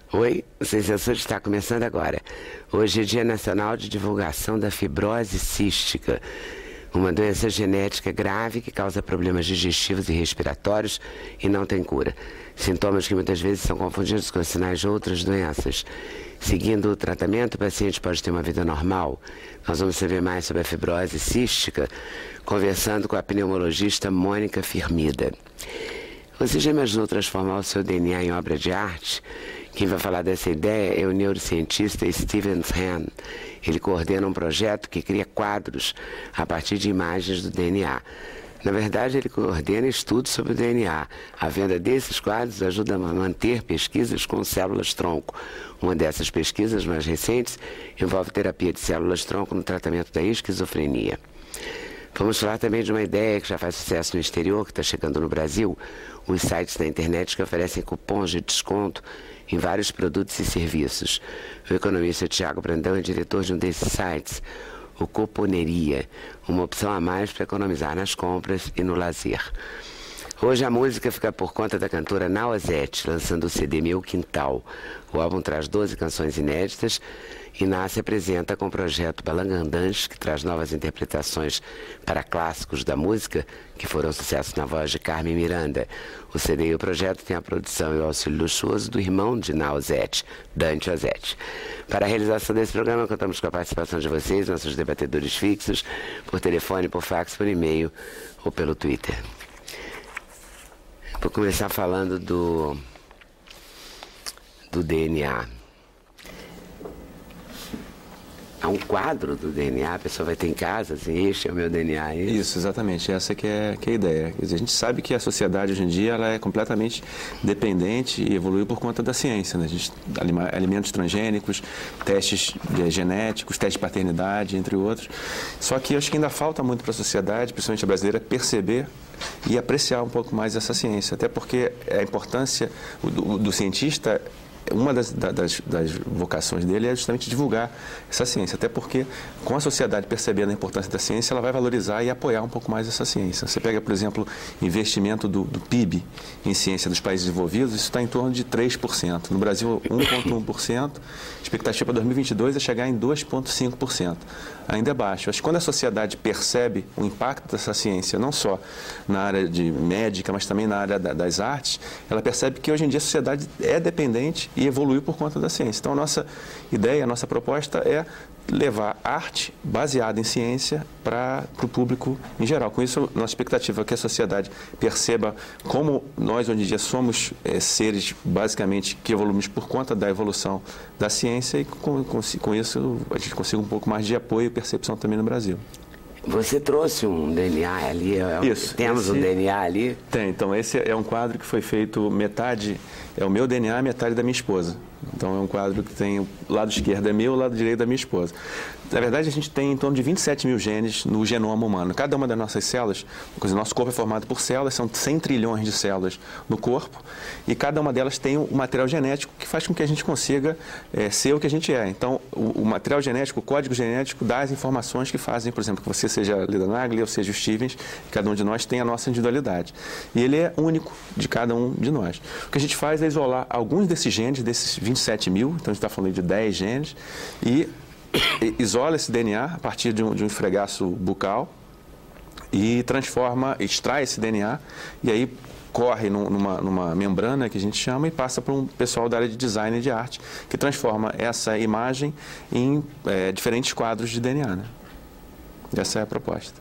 Oi, o Sem Censura está começando agora. Hoje é Dia Nacional de Divulgação da Fibrose Cística, uma doença genética grave que causa problemas digestivos e respiratórios e não tem cura. Sintomas que muitas vezes são confundidos com sinais de outras doenças. Seguindo o tratamento, o paciente pode ter uma vida normal. Nós vamos saber mais sobre a fibrose cística conversando com a pneumologista Mônica Firmida. Você já imaginou transformar o seu DNA em obra de arte? Quem vai falar dessa ideia é o neurocientista Steven Hahn. Ele coordena um projeto que cria quadros a partir de imagens do DNA. Na verdade, ele coordena estudos sobre o DNA. A venda desses quadros ajuda a manter pesquisas com células-tronco. Uma dessas pesquisas mais recentes envolve terapia de células-tronco no tratamento da esquizofrenia. Vamos falar também de uma ideia que já faz sucesso no exterior, que está chegando no Brasil. Os sites da internet que oferecem cupons de desconto em vários produtos e serviços. O economista Tiago Brandão é diretor de um desses sites, o Cuponeria, uma opção a mais para economizar nas compras e no lazer. Hoje a música fica por conta da cantora Nauazete, lançando o CD Meu Quintal. O álbum traz 12 canções inéditas e se apresenta com o projeto Balangandãs, que traz novas interpretações para clássicos da música que foram sucesso na voz de Carmen Miranda. O CD e o projeto têm a produção e o auxílio luxuoso do irmão de Nauazete, Dante Ozzetti. Para a realização desse programa, contamos com a participação de vocês, nossos debatedores fixos, por telefone, por fax, por e-mail ou pelo Twitter. Vou começar falando do DNA. Há um quadro do DNA, a pessoa vai ter em casa, assim, este é o meu DNA. Isso, exatamente, essa que é a ideia. Quer dizer, a gente sabe que a sociedade hoje em dia ela é completamente dependente e evoluiu por conta da ciência, né? A gente, alimentos transgênicos, testes genéticos, testes de paternidade, entre outros. Só que eu acho que ainda falta muito para a sociedade, principalmente a brasileira, perceber e apreciar um pouco mais essa ciência. Até porque a importância do cientista, uma das vocações dele é justamente divulgar essa ciência, até porque com a sociedade percebendo a importância da ciência, ela vai valorizar e apoiar um pouco mais essa ciência. Você pega, por exemplo, investimento do PIB em ciência dos países desenvolvidos, isso está em torno de 3%. No Brasil, 1,1%. A expectativa para 2022 é chegar em 2,5%. Ainda é baixo. Acho que quando a sociedade percebe o impacto dessa ciência, não só na área de médica, mas também na área das artes, ela percebe que hoje em dia a sociedade é dependente e evoluiu por conta da ciência. Então, a nossa ideia, a nossa proposta é levar arte baseada em ciência para o público em geral. Com isso, nossa expectativa é que a sociedade perceba como nós, hoje em dia, somos seres, basicamente, que evoluímos por conta da evolução da ciência e, com isso, a gente consiga um pouco mais de apoio e percepção também no Brasil. Você trouxe um DNA ali? Isso. Temos um DNA ali? Tem. Então, esse é um quadro que foi feito metade, é o meu DNA, metade da minha esposa. Então, é um quadro que tem o lado esquerdo é meu, o lado direito da minha esposa. Na verdade, a gente tem em torno de 27 mil genes no genoma humano. Cada uma das nossas células, nosso corpo é formado por células, são 100 trilhões de células no corpo, e cada uma delas tem um material genético que faz com que a gente consiga ser o que a gente é. Então, o material genético, o código genético, dá as informações que fazem, por exemplo, que você seja a Lida Nagli, ou seja o Stevens, cada um de nós tem a nossa individualidade. E ele é único de cada um de nós. O que a gente faz é isolar alguns desses genes, desses 27 mil, então a gente está falando de 10 genes, e isola esse DNA a partir de um esfregaço bucal e extrai esse DNA e aí corre numa membrana que a gente chama e passa para um pessoal da área de design e de arte que transforma essa imagem em diferentes quadros de DNA, né? Essa é a proposta.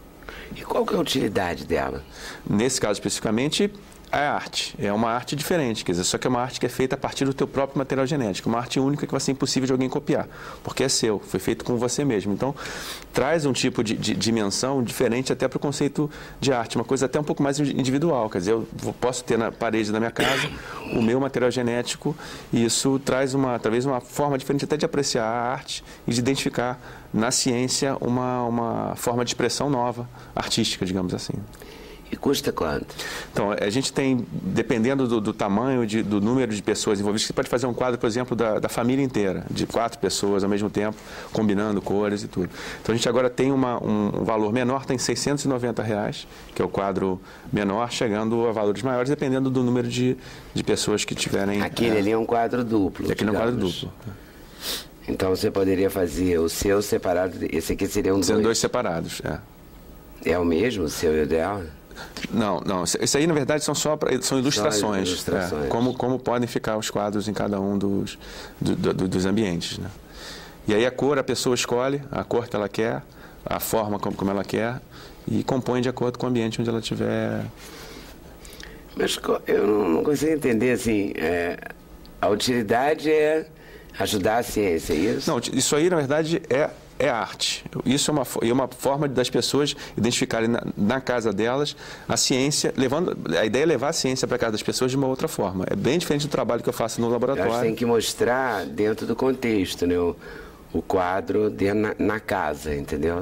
E qual que é a utilidade dela? Nesse caso especificamente, é arte. É uma arte diferente, quer dizer, só que é uma arte que é feita a partir do teu próprio material genético. Uma arte única que vai ser impossível de alguém copiar, porque é seu, foi feito com você mesmo. Então, traz um tipo de dimensão diferente até para o conceito de arte, uma coisa até um pouco mais individual. Quer dizer, eu posso ter na parede da minha casa o meu material genético e isso traz talvez uma forma diferente até de apreciar a arte e de identificar na ciência uma forma de expressão nova, artística, digamos assim. E custa quanto? Então, a gente tem, dependendo do tamanho, do número de pessoas envolvidas, você pode fazer um quadro, por exemplo, da família inteira, de 4 pessoas ao mesmo tempo, combinando cores e tudo. Então, a gente agora tem um valor menor, tem R$690, que é o quadro menor, chegando a valores maiores, dependendo do número de pessoas que tiverem... Aquele ali é um quadro duplo. Aquele é um quadro duplo. Então, você poderia fazer o seu separado, esse aqui seria um Sendo 2 separados, É o mesmo, o seu e o dela? Não. Isso aí, na verdade, são ilustrações. Como podem ficar os quadros em cada um dos ambientes. Né? E aí a cor, a pessoa escolhe a cor que ela quer, a forma como ela quer e compõe de acordo com o ambiente onde ela estiver. Mas eu não consigo entender, assim, a utilidade é ajudar a ciência, é isso? Não, isso aí, na verdade, é arte. Isso é uma forma das pessoas identificarem na casa delas a ciência, a ideia é levar a ciência para a casa das pessoas de uma outra forma. É bem diferente do trabalho que eu faço no laboratório. Elas têm que mostrar dentro do contexto, né? O quadro na casa, entendeu?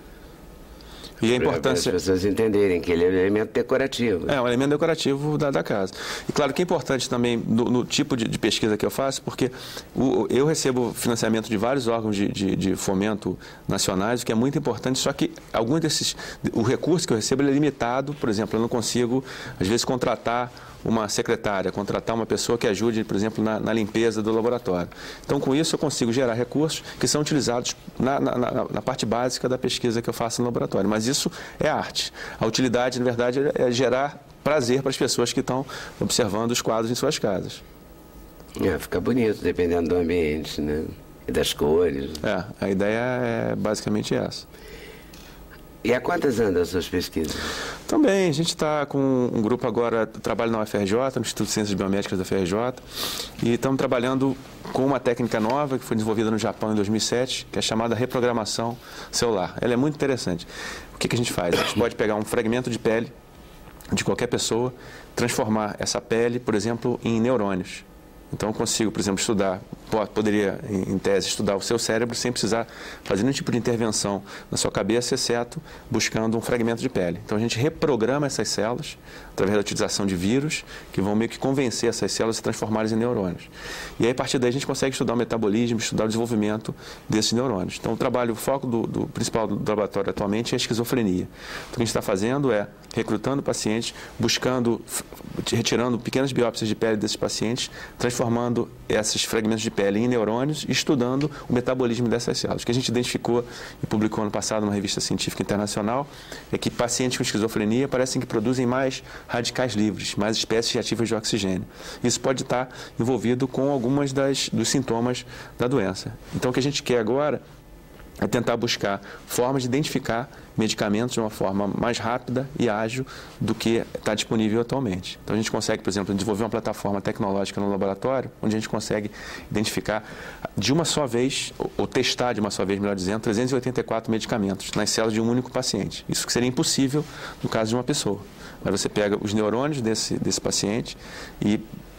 E a importância... Para as pessoas entenderem que ele é um elemento decorativo. É um elemento decorativo da casa. E claro que é importante também no tipo de pesquisa que eu faço, porque eu recebo financiamento de vários órgãos de fomento nacionais, o que é muito importante, só que o recurso que eu recebo ele é limitado. Por exemplo, eu não consigo, às vezes, contratar uma secretária, contratar uma pessoa que ajude, por exemplo, na limpeza do laboratório. Então, com isso, eu consigo gerar recursos que são utilizados na parte básica da pesquisa que eu faço no laboratório. Mas isso é arte. A utilidade, na verdade, é gerar prazer para as pessoas que estão observando os quadros em suas casas. Fica bonito, dependendo do ambiente, né? E das cores. A ideia é basicamente essa. E há quantas andam as suas pesquisas? Também, a gente está com um grupo agora, trabalho na UFRJ, no Instituto de Ciências Biomédicas da UFRJ, e estamos trabalhando com uma técnica nova que foi desenvolvida no Japão em 2007, que é chamada reprogramação celular. Ela é muito interessante. O que a gente faz? A gente pode pegar um fragmento de pele de qualquer pessoa, transformar essa pele, por exemplo, em neurônios. Então, eu consigo, por exemplo, poderia, em tese, estudar o seu cérebro sem precisar fazer nenhum tipo de intervenção na sua cabeça, exceto buscando um fragmento de pele. Então, a gente reprograma essas células através da utilização de vírus, que vão meio que convencer essas células a se transformarem em neurônios. E aí, a partir daí, a gente consegue estudar o metabolismo, estudar o desenvolvimento desses neurônios. Então, o foco principal do laboratório atualmente é a esquizofrenia. Então, o que a gente está fazendo é recrutando pacientes, retirando pequenas biópsias de pele desses pacientes, transformando esses fragmentos de pele em neurônios e estudando o metabolismo dessas células. O que a gente identificou e publicou ano passado numa revista científica internacional é que pacientes com esquizofrenia parecem que produzem mais radicais livres, mais espécies reativas de oxigênio. Isso pode estar envolvido com algumas dos sintomas da doença. Então, o que a gente quer agora é tentar buscar formas de identificar medicamentos de uma forma mais rápida e ágil do que está disponível atualmente. Então, a gente consegue, por exemplo, desenvolver uma plataforma tecnológica no laboratório, onde a gente consegue identificar de uma só vez, ou testar de uma só vez, melhor dizendo, 384 medicamentos nas células de um único paciente. Isso que seria impossível no caso de uma pessoa. Mas você pega os neurônios desse paciente e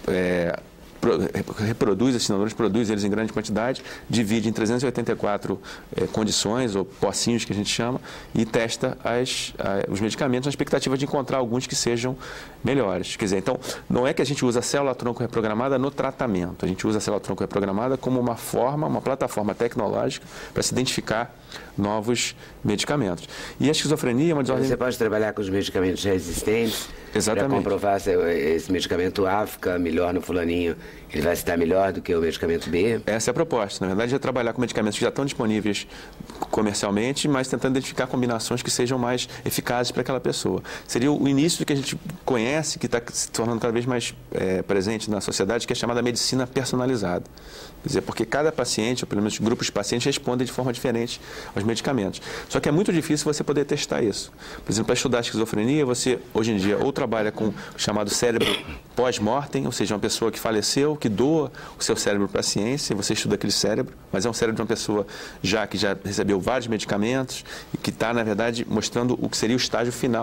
reproduz esses neurônios, produz eles em grande quantidade, divide em 384 condições, ou pocinhos que a gente chama, e testa os medicamentos na expectativa de encontrar alguns que sejam melhores. Quer dizer, então, não é que a gente usa a célula-tronco reprogramada no tratamento, a gente usa a célula-tronco reprogramada como uma plataforma tecnológica para se identificar novos medicamentos. E a esquizofrenia é uma desordem... Você pode trabalhar com os medicamentos já existentes? Para comprovar se esse medicamento A fica melhor no fulaninho, ele vai se dar melhor do que o medicamento B? Essa é a proposta. Na verdade, é trabalhar com medicamentos que já estão disponíveis comercialmente, mas tentando identificar combinações que sejam mais eficazes para aquela pessoa. Seria o início do que a gente conhece, que está se tornando cada vez mais presente na sociedade, que é chamada medicina personalizada. Quer dizer, porque cada paciente, ou pelo menos grupos de pacientes, respondem de forma diferente aos medicamentos. Só que é muito difícil você poder testar isso. Por exemplo, para estudar a esquizofrenia, você, hoje em dia, ou trabalha com o chamado cérebro pós-mortem, ou seja, uma pessoa que faleceu, que doa o seu cérebro para a ciência, e você estuda aquele cérebro, mas é um cérebro de uma pessoa que já recebeu vários medicamentos e que está, na verdade, mostrando o que seria o estágio final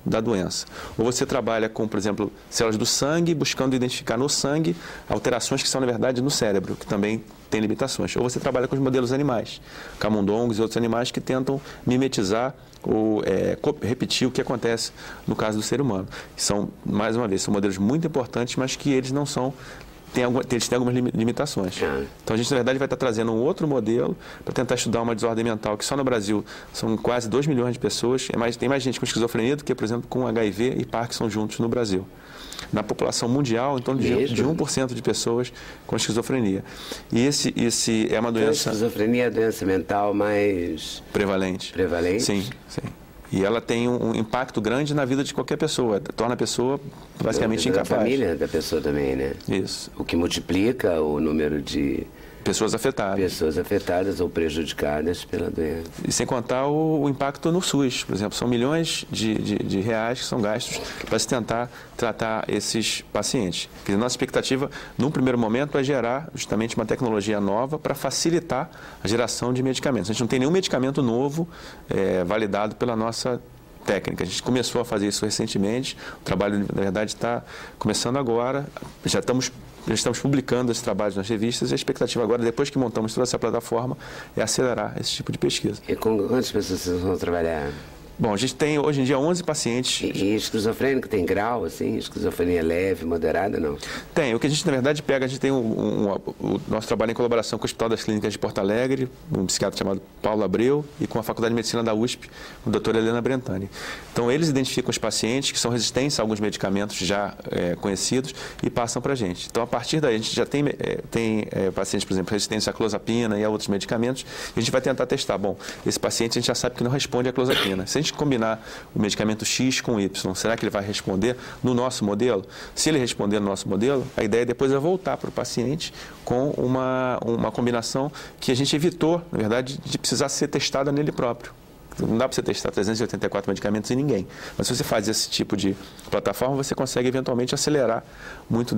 da doença. Ou você trabalha com, por exemplo, células do sangue, buscando identificar no sangue alterações que são, na verdade, no cérebro, que também tem limitações. Ou você trabalha com os modelos animais, camundongos e outros animais que tentam mimetizar ou repetir o que acontece no caso do ser humano. São, mais uma vez, são modelos muito importantes, mas que eles não são... Eles têm algumas limitações. Então, a gente, na verdade, vai estar trazendo um outro modelo para tentar estudar uma desordem mental, que só no Brasil são quase 2 milhões de pessoas. Tem mais gente com esquizofrenia do que, por exemplo, com HIV e Parkinson juntos no Brasil. Na população mundial, em torno de 1% de pessoas com esquizofrenia. E esse é uma doença... Então, a esquizofrenia é a doença mental mais... Prevalente. Prevalente? Sim, sim. E ela tem um impacto grande na vida de qualquer pessoa, torna a pessoa basicamente incapaz. Da família da pessoa também, né? Isso. O que multiplica o número de... Pessoas afetadas. Pessoas afetadas ou prejudicadas pela doença. E sem contar o impacto no SUS, por exemplo. São milhões de reais que são gastos para se tentar tratar esses pacientes. Quer dizer, nossa expectativa, num primeiro momento, é gerar justamente uma tecnologia nova para facilitar a geração de medicamentos. A gente não tem nenhum medicamento novo validado pela nossa técnica. A gente começou a fazer isso recentemente. O trabalho, na verdade, está começando agora. Já estamos publicando esse trabalho nas revistas e a expectativa agora, depois que montamos toda essa plataforma, é acelerar esse tipo de pesquisa. E com quantas pessoas vocês vão trabalhar? Bom, a gente tem hoje em dia 11 pacientes. E esquizofrênico tem grau, assim? Esquizofrenia leve, moderada, não? Tem. O que a gente, na verdade, pega, a gente tem o nosso trabalho em colaboração com o Hospital das Clínicas de Porto Alegre, um psiquiatra chamado Paulo Abreu, e com a Faculdade de Medicina da USP, o doutor Helena Brentani. Então, eles identificam os pacientes que são resistentes a alguns medicamentos já conhecidos e passam para a gente. Então, a partir daí, a gente já tem pacientes, por exemplo, resistentes à clozapina e a outros medicamentos, e a gente vai tentar testar. Bom, esse paciente a gente já sabe que não responde à clozapina. Se a gente combinar o medicamento X com Y, será que ele vai responder no nosso modelo? Se ele responder no nosso modelo, a ideia depois é voltar para o paciente com uma combinação que a gente evitou, na verdade, de precisar ser testada nele próprio. Não dá para você testar 384 medicamentos em ninguém. Mas se você faz esse tipo de plataforma, você consegue eventualmente acelerar muito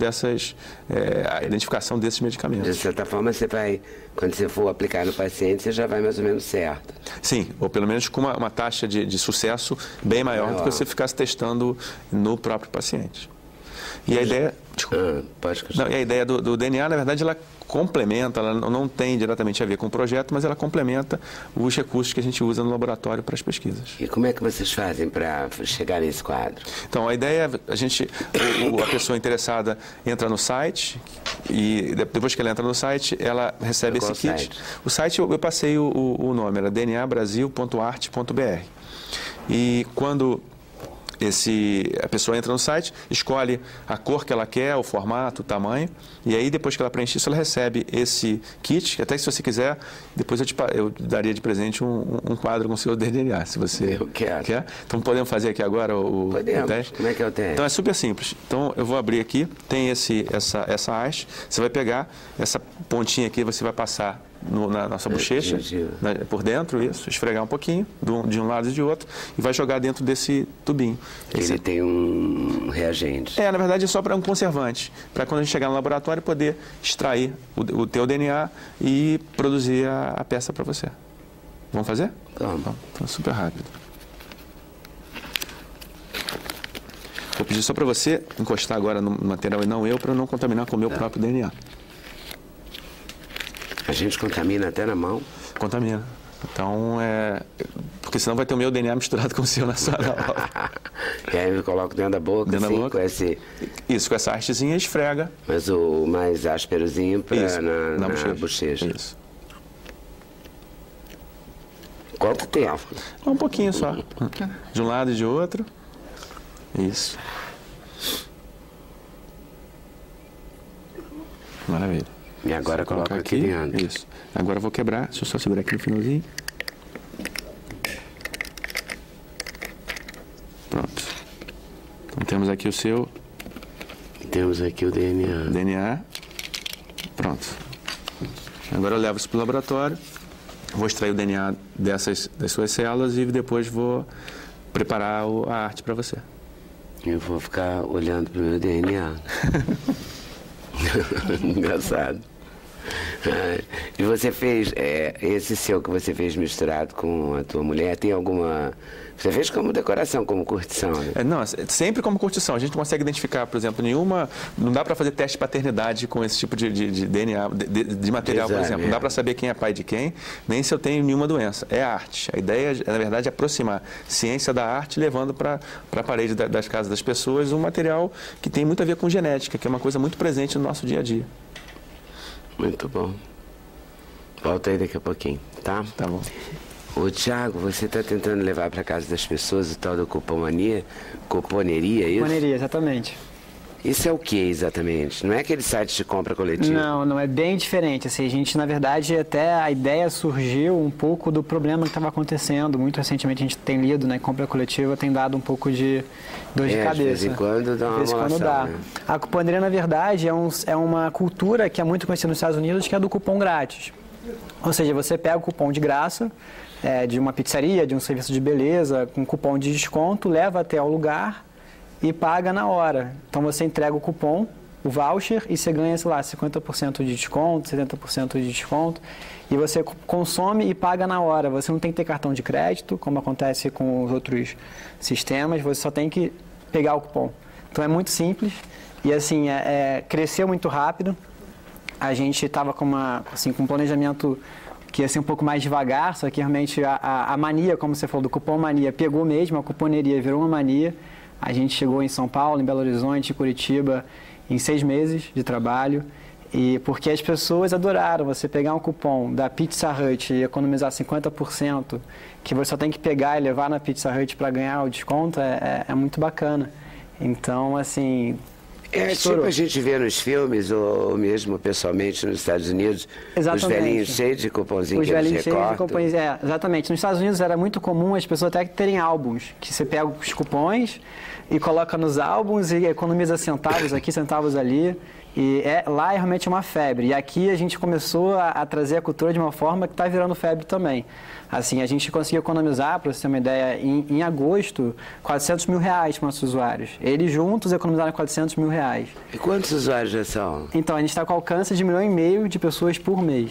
a identificação desses medicamentos. De certa forma, você vai, quando você for aplicar no paciente, você já vai mais ou menos certo. Sim, ou pelo menos com uma taxa de sucesso bem maior do que você ficasse testando no próprio paciente. E a ideia... Pode continuar. Não, e a ideia do DNA, na verdade, ela complementa, ela não tem diretamente a ver com o projeto, mas ela complementa os recursos que a gente usa no laboratório para as pesquisas. E como é que vocês fazem para chegar nesse quadro? Então, a ideia é a pessoa interessada entra no site e depois que ela entra no site, ela recebe esse kit. Site? O site, eu passei o nome, era dnabrasil.art.br. E quando a pessoa entra no site, escolhe a cor que ela quer, o formato, o tamanho, e aí depois que ela preenche isso, ela recebe esse kit, até se você quiser, depois eu daria de presente um quadro com o seu DNA, se você quer. Então podemos fazer aqui agora o teste? Como é que é o teste? Então é super simples. Então eu vou abrir aqui, tem essa haste, você vai pegar essa pontinha aqui, você vai passar na nossa bochecha, por dentro, isso, esfregar um pouquinho, de um lado e de outro, e vai jogar dentro desse tubinho. Ele tem um reagente. Na verdade é só para um conservante, para quando a gente chegar no laboratório poder extrair o teu DNA e produzir a peça para você. Vamos fazer? Vamos. Então, super rápido. Vou pedir só para você encostar agora no material e não eu, para não contaminar com o meu próprio DNA. A gente contamina até na mão? Contamina. Então, porque senão vai ter o meu DNA misturado com o seu na sala. E aí eu coloco dentro da boca, dentro assim, da boca. Com esse... Isso, com essa hastezinha esfrega. Mas o mais ásperozinho na bochecha. Isso. Quanto tempo? Um pouquinho só. De um lado e de outro. Isso. Maravilha. E agora coloca aqui dentro. Isso. Agora eu vou quebrar. Deixa eu só segurar aqui no finalzinho. Pronto. Então temos aqui o seu... Temos aqui o DNA. DNA. Pronto. Agora eu levo isso para o laboratório. Vou extrair o DNA das suas células e depois vou preparar a arte para você. Eu vou ficar olhando para o meu DNA. Engraçado. E você fez, esse seu que você fez misturado com a tua mulher, tem alguma... Você fez como decoração, como curtição, né? Não, sempre como curtição. A gente não consegue identificar, por exemplo, nenhuma... Não dá para fazer teste de paternidade com esse tipo de DNA, de material, por exemplo. Não dá para saber quem é pai de quem, nem se eu tenho nenhuma doença. É arte. A ideia, na verdade, é aproximar ciência da arte, levando para a parede das casas das pessoas um material que tem muito a ver com genética, que é uma coisa muito presente no nosso dia a dia. Muito bom. Volta aí daqui a pouquinho, tá? Tá bom. Ô, Thiago, você está tentando levar para casa das pessoas o tal da cuponeria, é isso? Cuponeria, exatamente. Isso é o que exatamente? Não é aquele site de compra coletiva? Não, é bem diferente. Assim, a gente, na verdade, até a ideia surgiu um pouco do problema que estava acontecendo. Muito recentemente a gente tem lido, né? Compra coletiva tem dado um pouco de dor de cabeça. De vez em quando dá uma amolação, dá. Né? A cuponeria, na verdade, é uma cultura que é muito conhecida nos Estados Unidos, que é do cupom grátis. Ou seja, você pega o cupom de graça de uma pizzaria, de um serviço de beleza, com cupom de desconto, leva até o lugar e paga na hora. Então você entrega o cupom, o voucher, e você ganha, sei lá, 50% de desconto, 70% de desconto, e você consome e paga na hora. Você não tem que ter cartão de crédito, como acontece com os outros sistemas, você só tem que pegar o cupom. Então é muito simples e assim, cresceu muito rápido. A gente estava com um planejamento que ia ser um pouco mais devagar, só que realmente a mania, como você falou, do cupom mania, pegou mesmo, a cuponeria virou uma mania. A gente chegou em São Paulo, em Belo Horizonte, em Curitiba, em 6 meses de trabalho. E porque as pessoas adoraram você pegar um cupom da Pizza Hut e economizar 50%, que você só tem que pegar e levar na Pizza Hut para ganhar o desconto, é muito bacana. Então, assim... tipo a gente vê nos filmes, ou mesmo pessoalmente nos Estados Unidos, exatamente. Os velhinhos cheios de cupomzinho que eles recortam. Exatamente. Nos Estados Unidos era muito comum as pessoas até terem álbuns, que você pega os cupons e coloca nos álbuns e economiza centavos aqui, centavos ali. E lá é realmente uma febre. E aqui a gente começou a trazer a cultura de uma forma que está virando febre também. Assim, a gente conseguiu economizar, para você ter uma ideia, em agosto, R$400 mil para nossos usuários. Eles juntos economizaram R$400 mil. E quantos usuários já são? Então, a gente está com alcance de 1,5 milhão de pessoas por mês.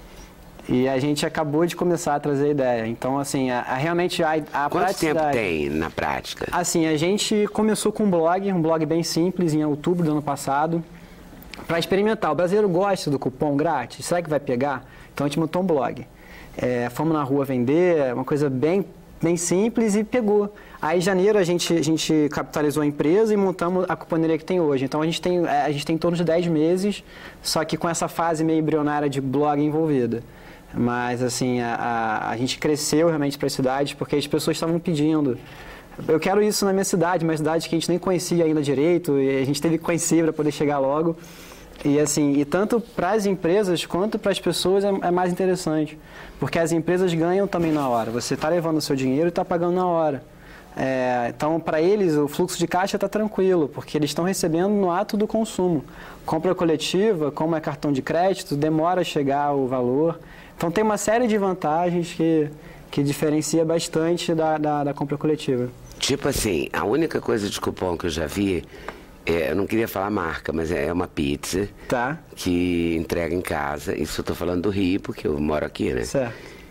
E a gente acabou de começar a trazer a ideia. Então, assim, realmente a Quanto tempo tem na prática? Assim, a gente começou com um blog bem simples, em outubro do ano passado, para experimentar. O brasileiro gosta do cupom grátis, será que vai pegar? Então a gente montou um blog. Fomos na rua vender, uma coisa bem simples e pegou. Aí em janeiro a gente capitalizou a empresa e montamos a cuponeria que tem hoje. Então a gente tem em torno de 10 meses, só que com essa fase meio embrionária de blog envolvida. Mas assim, a gente cresceu realmente para a cidade porque as pessoas estavam pedindo. Eu quero isso na minha cidade, uma cidade que a gente nem conhecia ainda direito, e a gente teve que conhecer para poder chegar logo. E assim, tanto para as empresas quanto para as pessoas é mais interessante, porque as empresas ganham também na hora. Você está levando o seu dinheiro e está pagando na hora. Então, para eles, o fluxo de caixa está tranquilo, porque eles estão recebendo no ato do consumo. Compra coletiva, como é cartão de crédito, demora a chegar o valor. Então, tem uma série de vantagens que diferencia bastante da compra coletiva. Tipo assim, a única coisa de cupom que eu já vi, eu não queria falar marca, mas é uma pizza que entrega em casa. Isso eu estou falando do Rio, porque eu moro aqui, né? Certo.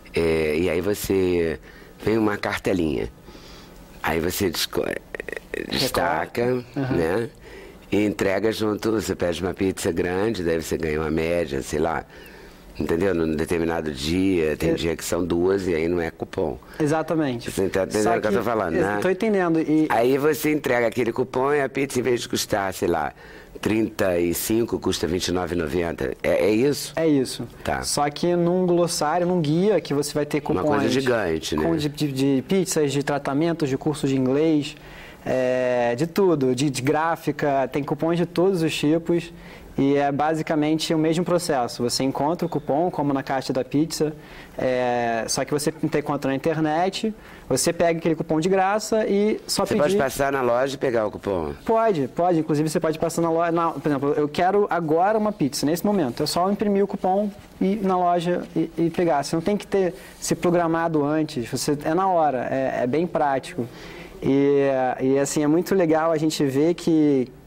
E aí você vem uma cartelinha. Aí você destaca, né? E entrega junto, você pede uma pizza grande, daí você ganha uma média, sei lá. Entendeu? Num determinado dia, tem dia que são 2 e aí não é cupom. Exatamente. Você está entendendo o que eu estou falando, né? Estou entendendo. Aí você entrega aquele cupom e a pizza, em vez de custar, sei lá, 35, custa R$29,90. É isso? É isso. Tá. Só que num glossário, num guia, que você vai ter cupons... Uma coisa gigante, né? De pizzas, de tratamentos, de cursos de inglês, de tudo. De gráfica, tem cupons de todos os tipos. E é basicamente o mesmo processo. Você encontra o cupom, como na caixa da pizza, só que você encontra na internet, você pega aquele cupom de graça e só pedir... Você pode passar na loja e pegar o cupom? Pode. Inclusive, você pode passar na loja... por exemplo, eu quero agora uma pizza, nesse momento. É só imprimir o cupom e ir na loja e pegar. Você não tem que ter se programado antes. É na hora. É bem prático. E assim, é muito legal a gente ver que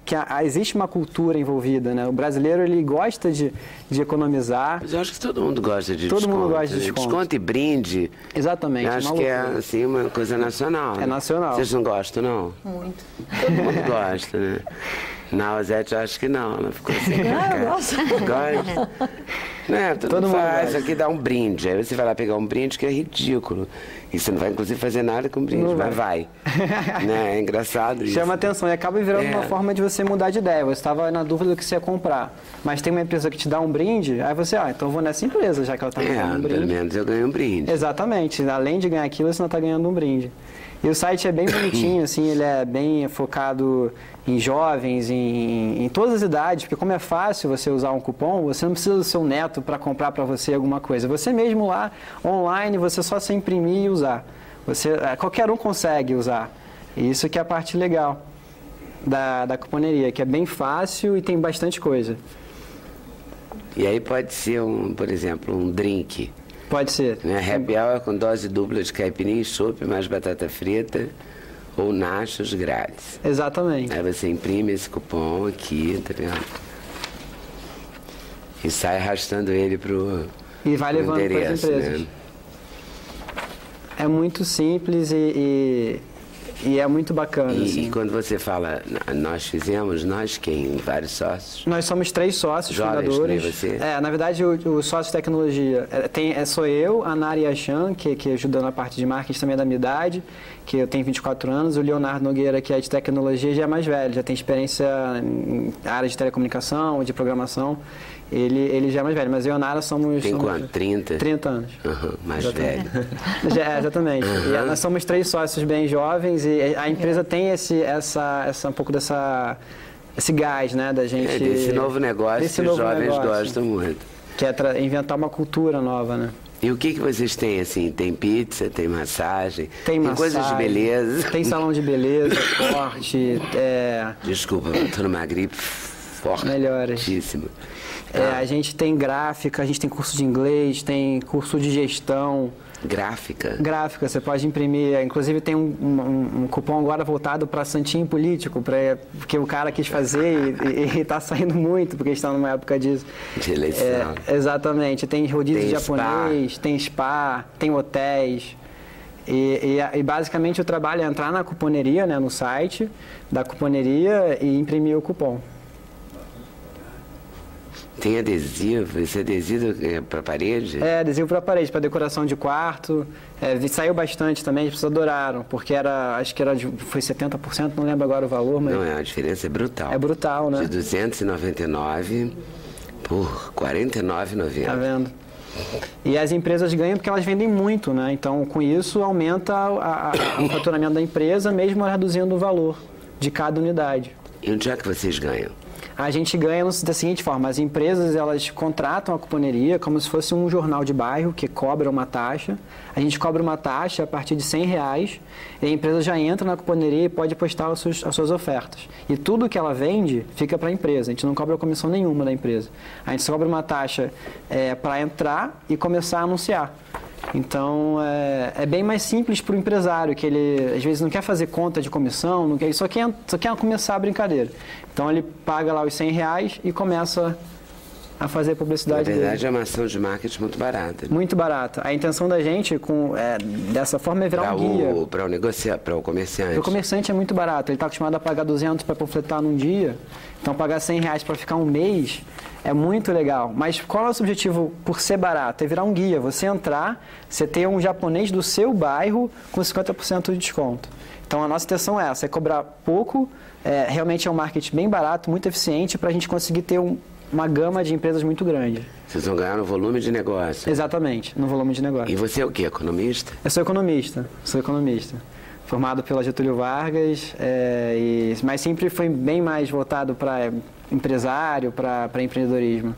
que existe uma cultura envolvida, né? O brasileiro, ele gosta de economizar. Mas eu acho que todo mundo gosta de desconto. Todo mundo gosta de desconto. Desconto e brinde. Exatamente. Eu acho que é, assim, uma coisa nacional. É né? nacional. Vocês não gostam, não? Muito. Todo mundo gosta, né? Na Rosete, eu acho que não. Ela ficou assim. Eu gosto. Gosta? Né? Todo mundo faz. Isso aqui dá um brinde. Aí você vai lá pegar um brinde que é ridículo. E você não vai, inclusive, fazer nada com o brinde, mas vai. Né? É engraçado isso. Chama atenção e acaba virando uma forma de você mudar de ideia. Você estava na dúvida do que você ia comprar. Mas tem uma empresa que te dá um brinde, aí você, então eu vou nessa empresa, já que ela está me dando um brinde. Pelo menos eu ganho um brinde. Exatamente. Além de ganhar aquilo, você não está ganhando um brinde. E o site é bem bonitinho, assim, ele é bem focado em jovens, em todas as idades, porque como é fácil você usar um cupom, você não precisa do seu neto para comprar para você alguma coisa. Você mesmo lá, online, você só se imprimir e usar. Qualquer um consegue usar. E isso que é a parte legal da cuponeria, que é bem fácil e tem bastante coisa. E aí pode ser, por exemplo, um drink. Pode ser. Né? Happy hour com dose dupla de caipirinha e chopp, mais batata frita ou nachos grátis. Exatamente. Aí você imprime esse cupom aqui, tá vendo? E sai arrastando ele pro E vai levando para as empresas. Né? É muito simples e é muito bacana. E quando você fala, nós fizemos, nós quem? Vários sócios? Nós somos 3 sócios fundadores. Nem você? Na verdade, o sócio de tecnologia sou eu, a Nara Yachan, que ajuda na parte de marketing também da minha idade, que eu tenho 24 anos. O Leonardo Nogueira, que é de tecnologia, já é mais velho, já tem experiência em área de telecomunicação, de programação. Ele já é mais velho, mas eu e a Nara somos... Tem quanto? 30? 30 anos. Mais velho. Exatamente. E nós somos 3 sócios bem jovens e a empresa tem um pouco esse gás, né, da gente... Desse novo negócio que os jovens gostam muito. Que é inventar uma cultura nova, né? E o que vocês têm, assim? Tem pizza, tem massagem, tem coisas de beleza? Tem salão de beleza, corte, Desculpa, eu tô numa gripe fortíssima. A gente tem gráfica, a gente tem curso de inglês, tem curso de gestão. Gráfica? Gráfica, você pode imprimir. Inclusive tem um cupom agora voltado para santinho político, porque o cara quis fazer e está saindo muito, porque está numa época disso. De eleição. Exatamente. Tem rodízio tem japonês, tem spa, tem hotéis. E basicamente o trabalho é entrar na cuponeria, né, no site da cuponeria e imprimir o cupom. Tem adesivo? Esse adesivo é para parede? Adesivo para parede, para decoração de quarto. Saiu bastante também, as pessoas adoraram, porque acho que foi 70%, não lembro agora o valor, mas... Não, a diferença é brutal. É brutal, né? De 299 por R$ 49,90. Tá vendo? E as empresas ganham porque elas vendem muito, né? Então, com isso, aumenta o faturamento da empresa, mesmo reduzindo o valor de cada unidade. E onde é que vocês ganham? A gente ganha da seguinte forma: as empresas, elas contratam a cuponeria como se fosse um jornal de bairro que cobra uma taxa. A gente cobra uma taxa a partir de R$100 e a empresa já entra na cuponeria e pode postar as suas ofertas. E tudo que ela vende fica para a empresa. A gente não cobra comissão nenhuma da empresa. A gente só cobra uma taxa para entrar e começar a anunciar. Então, é bem mais simples para o empresário, que ele às vezes não quer fazer conta de comissão, ele só quer começar a brincadeira. Então, ele paga lá os R$100 e começa a fazer publicidade dele. Na verdade, é uma ação de marketing muito barata. Né? Muito barata. A intenção da gente, dessa forma, é virar um guia. Para o comerciante. Para o comerciante é muito barato. Ele está acostumado a pagar 200 para panfletar num dia. Então, pagar R$100 para ficar um mês é muito legal. Mas qual é o nosso objetivo por ser barato? É virar um guia. Você entrar, você ter um japonês do seu bairro com 50% de desconto. Então, a nossa intenção é essa, é cobrar pouco. Realmente é um marketing bem barato, muito eficiente, para a gente conseguir ter uma gama de empresas muito grande. Vocês vão ganhar no volume de negócio. Exatamente, no volume de negócio. E você é o quê? Economista? Eu sou economista. Formado pela Getúlio Vargas, mas sempre foi bem mais voltado para empresário, para empreendedorismo.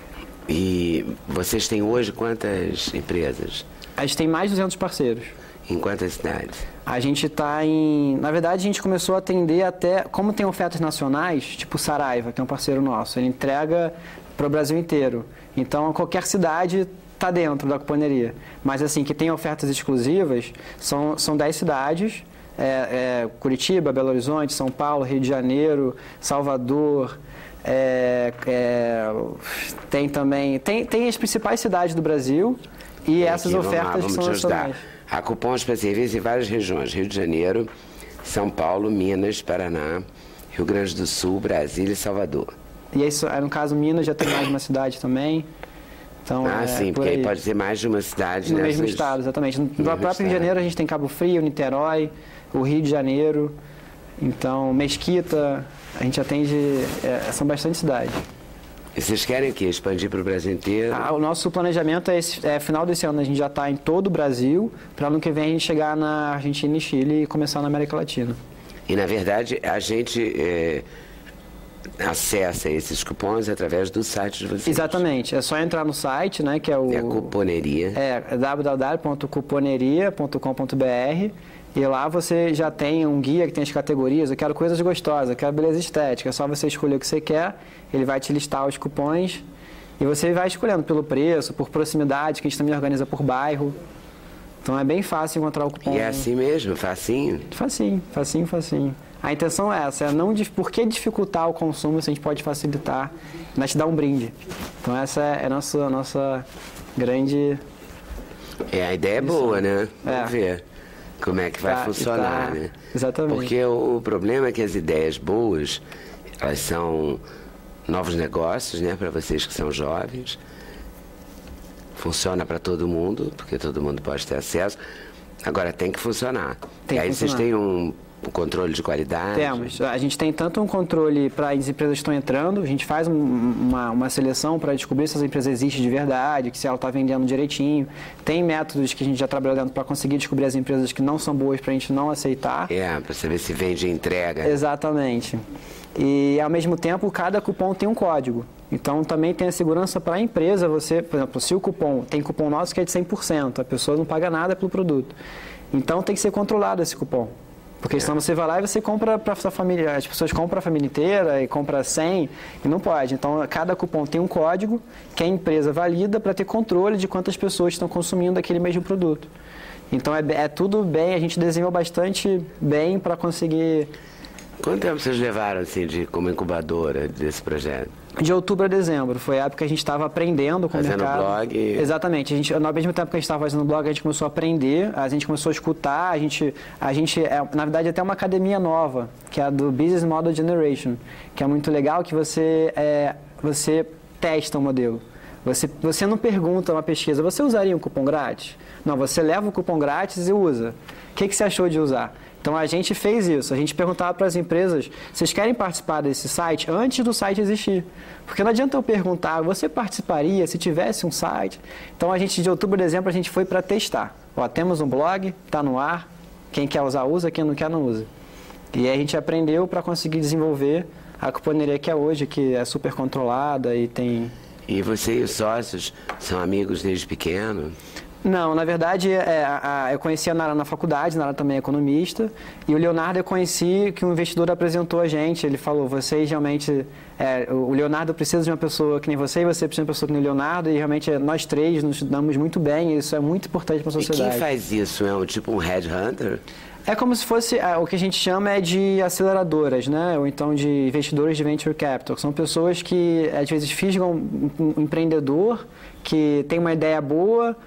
E vocês têm hoje quantas empresas? A gente tem mais de 200 parceiros. Em quantas cidades? A gente está Na verdade, a gente começou a atender até... Como tem ofertas nacionais, tipo Saraiva, que é um parceiro nosso, ele entrega para o Brasil inteiro. Então, qualquer cidade está dentro da cuponeria. Mas, assim, que tem ofertas exclusivas, são 10 cidades, Curitiba, Belo Horizonte, São Paulo, Rio de Janeiro, Salvador, tem também, tem as principais cidades do Brasil e essas ofertas que são nacionais. Há cupons para serviços em várias regiões, Rio de Janeiro, São Paulo, Minas, Paraná, Rio Grande do Sul, Brasília e Salvador. E isso, no caso, Minas já tem mais de uma cidade também. Então, sim, porque aí pode ser mais de uma cidade, no mesmo estado, exatamente. No próprio Rio de Janeiro a gente tem Cabo Frio, Niterói, o Rio de Janeiro, então Mesquita, a gente atende, são bastante cidades. E vocês querem o quê? Expandir para o Brasil inteiro? O nosso planejamento é final desse ano, a gente já está em todo o Brasil, para ano que vem a gente chegar na Argentina e Chile e começar na América Latina. E, na verdade, a gente acessa esses cupons através do site de vocês. Exatamente, é só entrar no site, né, que é o... É a Cuponeria. www.cuponeria.com.br e lá você já tem um guia que tem as categorias. Eu quero coisas gostosas, eu quero beleza estética. É só você escolher o que você quer, ele vai te listar os cupons e você vai escolhendo pelo preço, por proximidade, que a gente também organiza por bairro. Então é bem fácil encontrar o cupom. E é assim mesmo? Facinho? Facinho, facinho, facinho. A intenção é essa, por que dificultar o consumo se a gente pode facilitar, né, te dar um brinde. Então essa é a nossa grande... A ideia é boa, né? Vamos ver como é que vai funcionar, né? Exatamente. Porque o problema é que as ideias boas, elas são novos negócios, né, para vocês que são jovens. Funciona para todo mundo, porque todo mundo pode ter acesso. Agora tem que funcionar. E aí vocês têm um controle de qualidade? Temos. A gente tem tanto um controle para as empresas que estão entrando, a gente faz uma seleção para descobrir se essa empresa existe de verdade, que se ela está vendendo direitinho. Tem métodos que a gente já trabalhou dentro para conseguir descobrir as empresas que não são boas para a gente não aceitar. Para saber se vende e entrega. Exatamente. E, ao mesmo tempo, cada cupom tem um código. Então, também tem a segurança para a empresa. Você, por exemplo, se o cupom, tem cupom nosso que é de 100%, a pessoa não paga nada pelo produto. Então, tem que ser controlado esse cupom. Porque senão você vai lá e você compra para a sua família. As pessoas compram a família inteira e compra 100 e não pode. Então, cada cupom tem um código que a empresa valida para ter controle de quantas pessoas estão consumindo aquele mesmo produto. Então, é tudo bem, a gente desenhou bastante bem para conseguir... Quanto tempo vocês levaram assim, como incubadora desse projeto? De outubro a dezembro, foi a época que a gente estava aprendendo com o mercado. Fazendo blog? Exatamente. Ao mesmo tempo que a gente estava fazendo blog, a gente começou a aprender, a gente começou a escutar, a gente na verdade, até uma academia nova, que é a do Business Model Generation, que é muito legal, que você testa o modelo. Você não pergunta uma pesquisa, você usaria um cupom grátis? Não, você leva o cupom grátis e usa. O que você achou de usar? Então, a gente fez isso. A gente perguntava para as empresas, vocês querem participar desse site antes do site existir? Porque não adianta eu perguntar, você participaria se tivesse um site? Então, de outubro a dezembro, a gente foi para testar. Temos um blog, está no ar, quem quer usar, usa, quem não quer, não usa. E aí a gente aprendeu para conseguir desenvolver a cuponeria que é hoje, que é super controlada e tem... E você e os sócios são amigos desde pequeno? Não, na verdade, eu conheci a Nara na faculdade, a Nara também é economista, e o Leonardo eu conheci que um investidor apresentou a gente, ele falou, vocês realmente, o Leonardo precisa de uma pessoa que nem você, e você precisa de uma pessoa que nem o Leonardo, e realmente nós três nos damos muito bem, e isso é muito importante para a sociedade. E quem faz isso? É tipo um headhunter? É como se fosse, o que a gente chama de aceleradoras, né? Ou então de investidores de venture capital. São pessoas que, às vezes, fisgam um empreendedor que tem uma ideia boa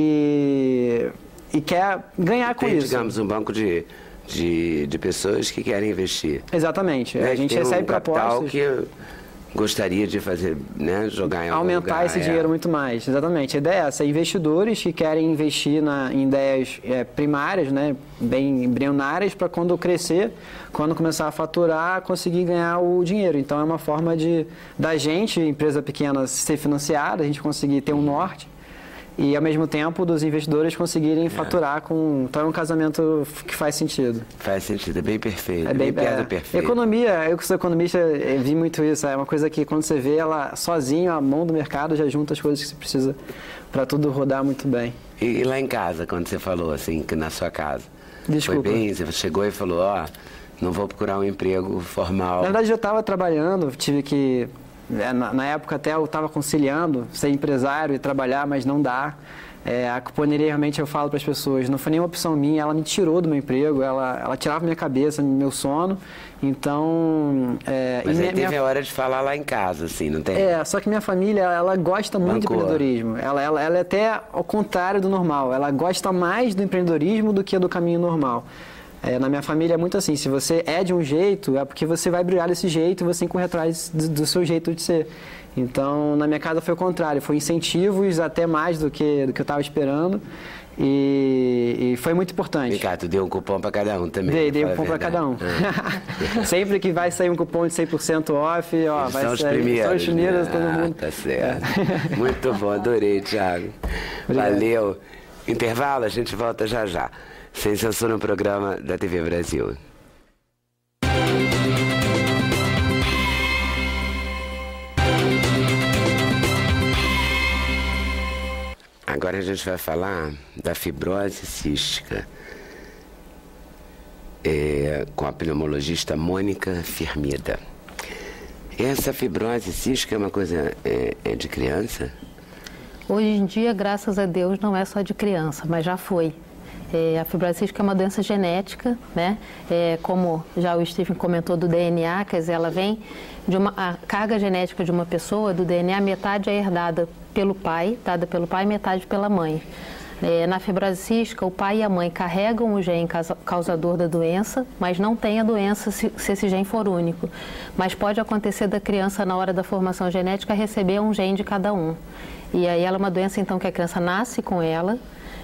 e quer ganhar com isso. Digamos, um banco de pessoas que querem investir. Exatamente. A gente recebe propostas... que gostaria de fazer, né, jogar em algum lugar. Aumentar esse dinheiro muito mais, exatamente. A ideia é essa, investidores que querem investir em ideias primárias, né, bem embrionárias, para quando crescer, quando começar a faturar, conseguir ganhar o dinheiro. Então é uma forma da gente, empresa pequena, ser financiada, a gente conseguir ter um norte, e, ao mesmo tempo, dos investidores conseguirem faturar com... Então, é um casamento que faz sentido. Faz sentido, é bem perfeito, é bem piada perfeita. Economia, eu que sou economista, vi muito isso. É uma coisa que, quando você vê ela sozinho, a mão do mercado já junta as coisas que você precisa para tudo rodar muito bem. E lá em casa, quando você falou, assim, que na sua casa? Desculpa. Foi bem, você chegou e falou, não vou procurar um emprego formal. Na verdade, eu estava trabalhando, tive que... Na época até eu estava conciliando ser empresário e trabalhar, mas não dá. A cuponeria, realmente, eu falo para as pessoas, não foi nenhuma opção minha, ela me tirou do meu emprego, ela tirava minha cabeça, meu sono, então... Mas aí teve a hora de falar lá em casa, assim, não tem? Só que minha família, ela gosta muito de empreendedorismo, ela é até ao contrário do normal, ela gosta mais do empreendedorismo do que do caminho normal. Na minha família é muito assim, se você é de um jeito, é porque você vai brilhar desse jeito e você tem que correr atrás do seu jeito de ser. Então, na minha casa foi o contrário, foi incentivos até mais do que eu estava esperando e foi muito importante. Ricardo, tu deu um cupom para cada um também. Dei um cupom para cada um. Sempre que vai sair um cupom de 100% off, vai sair. São os primeiros, todo mundo. Tá certo. Muito bom, adorei, Thiago. Valeu. Intervalo, a gente volta já já. Sem Censura, no programa da TV Brasil. Agora a gente vai falar da fibrose cística com a pneumologista Mônica Firmida. Essa fibrose cística é uma coisa de criança? Hoje em dia, graças a Deus, não é só de criança, mas já foi. A fibrose cística é uma doença genética, né? Como já o Stephen comentou do DNA, quer dizer, ela vem de a carga genética de uma pessoa, do DNA, metade é herdada pelo pai, dada pelo pai, metade pela mãe. Na fibrose cística, o pai e a mãe carregam o gene causador da doença, mas não tem a doença se esse gene for único. Mas pode acontecer da criança, na hora da formação genética, receber um gene de cada um. E aí ela é uma doença, então, que a criança nasce com ela,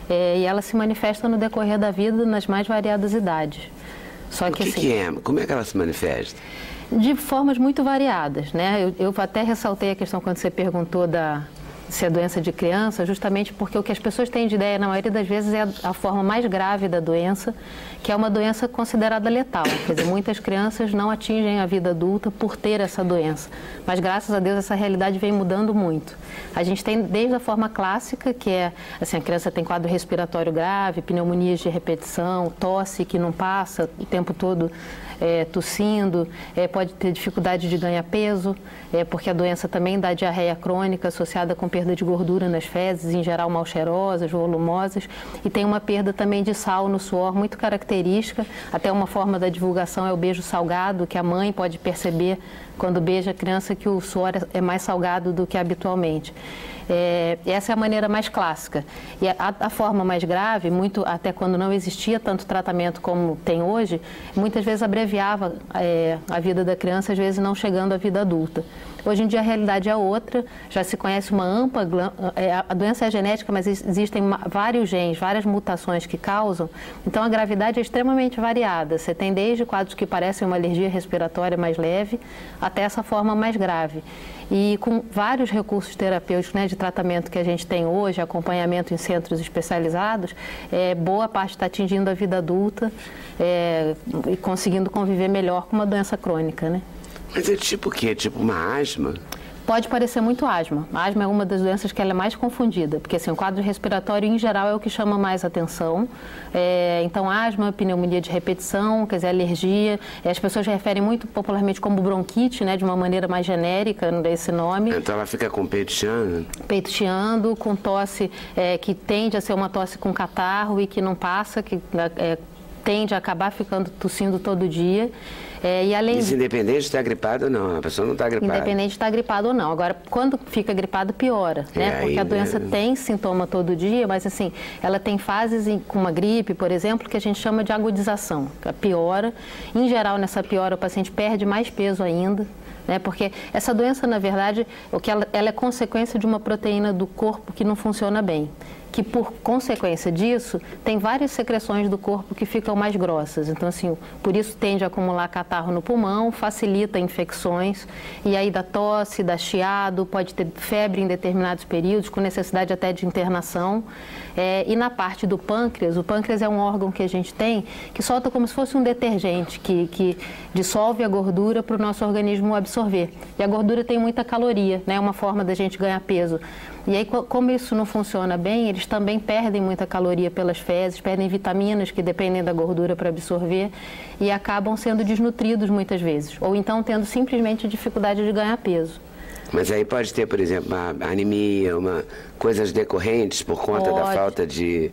e ela se manifesta no decorrer da vida nas mais variadas idades. Só que assim, como é que ela se manifesta? De formas muito variadas, né? Eu até ressaltei a questão quando você perguntou se é doença de criança, justamente porque o que as pessoas têm de ideia, na maioria das vezes, é a forma mais grave da doença, que é uma doença considerada letal. Quer dizer, muitas crianças não atingem a vida adulta por ter essa doença. Mas, graças a Deus, essa realidade vem mudando muito. A gente tem desde a forma clássica, que é, assim, a criança tem quadro respiratório grave, pneumonias de repetição, tosse que não passa o tempo todo tossindo, pode ter dificuldade de ganhar peso, porque a doença também dá diarreia crônica associada com perda de gordura nas fezes, em geral mal cheirosas, volumosas, e tem uma perda também de sal no suor muito característica. Até uma forma da divulgação é o beijo salgado, que a mãe pode perceber quando beija a criança que o suor é mais salgado do que habitualmente. Essa é a maneira mais clássica. E a forma mais grave, até quando não existia tanto tratamento como tem hoje, muitas vezes abreviava a vida da criança, às vezes não chegando à vida adulta. Hoje em dia a realidade é outra, já se conhece uma ampla... a doença é genética, mas existem vários genes, várias mutações que causam, então a gravidade é extremamente variada. Você tem desde quadros que parecem uma alergia respiratória mais leve, até essa forma mais grave. E com vários recursos terapêuticos, né, de tratamento que a gente tem hoje, acompanhamento em centros especializados, boa parte está atingindo a vida adulta e conseguindo conviver melhor com uma doença crônica, né? Mas é tipo o quê? Tipo uma asma? Pode parecer muito asma. A asma é uma das doenças que ela é mais confundida, porque assim, o quadro respiratório, em geral, é o que chama mais atenção. Então, asma, pneumonia de repetição, quer dizer, alergia. As pessoas referem muito popularmente como bronquite, né, de uma maneira mais genérica, não dá esse nome. Então, ela fica com peito chiando? Peito chiando, com tosse que tende a ser uma tosse com catarro e que não passa, que tende a acabar ficando tossindo todo dia. E além Isso independente de estar gripado ou não, a pessoa não está gripada. Independente de estar gripado ou não. Agora, quando fica gripado, piora, né? Porque a doença tem sintoma todo dia, mas assim, ela tem fases com uma gripe, por exemplo, que a gente chama de agudização, que piora. Em geral, nessa piora, o paciente perde mais peso ainda, né? Porque essa doença, na verdade, ela é consequência de uma proteína do corpo que não funciona bem, que por consequência disso, tem várias secreções do corpo que ficam mais grossas. Então, assim, por isso tende a acumular catarro no pulmão, facilita infecções, e aí dá tosse, dá chiado, pode ter febre em determinados períodos, com necessidade até de internação. E na parte do pâncreas, o pâncreas é um órgão que a gente tem que solta como se fosse um detergente, que dissolve a gordura para o nosso organismo absorver. E a gordura tem muita caloria, né? É uma forma da gente ganhar peso. E aí, como isso não funciona bem, eles também perdem muita caloria pelas fezes, perdem vitaminas que dependem da gordura para absorver e acabam sendo desnutridos muitas vezes, ou então tendo simplesmente dificuldade de ganhar peso. Mas aí pode ter, por exemplo, uma anemia, coisas decorrentes por conta da falta de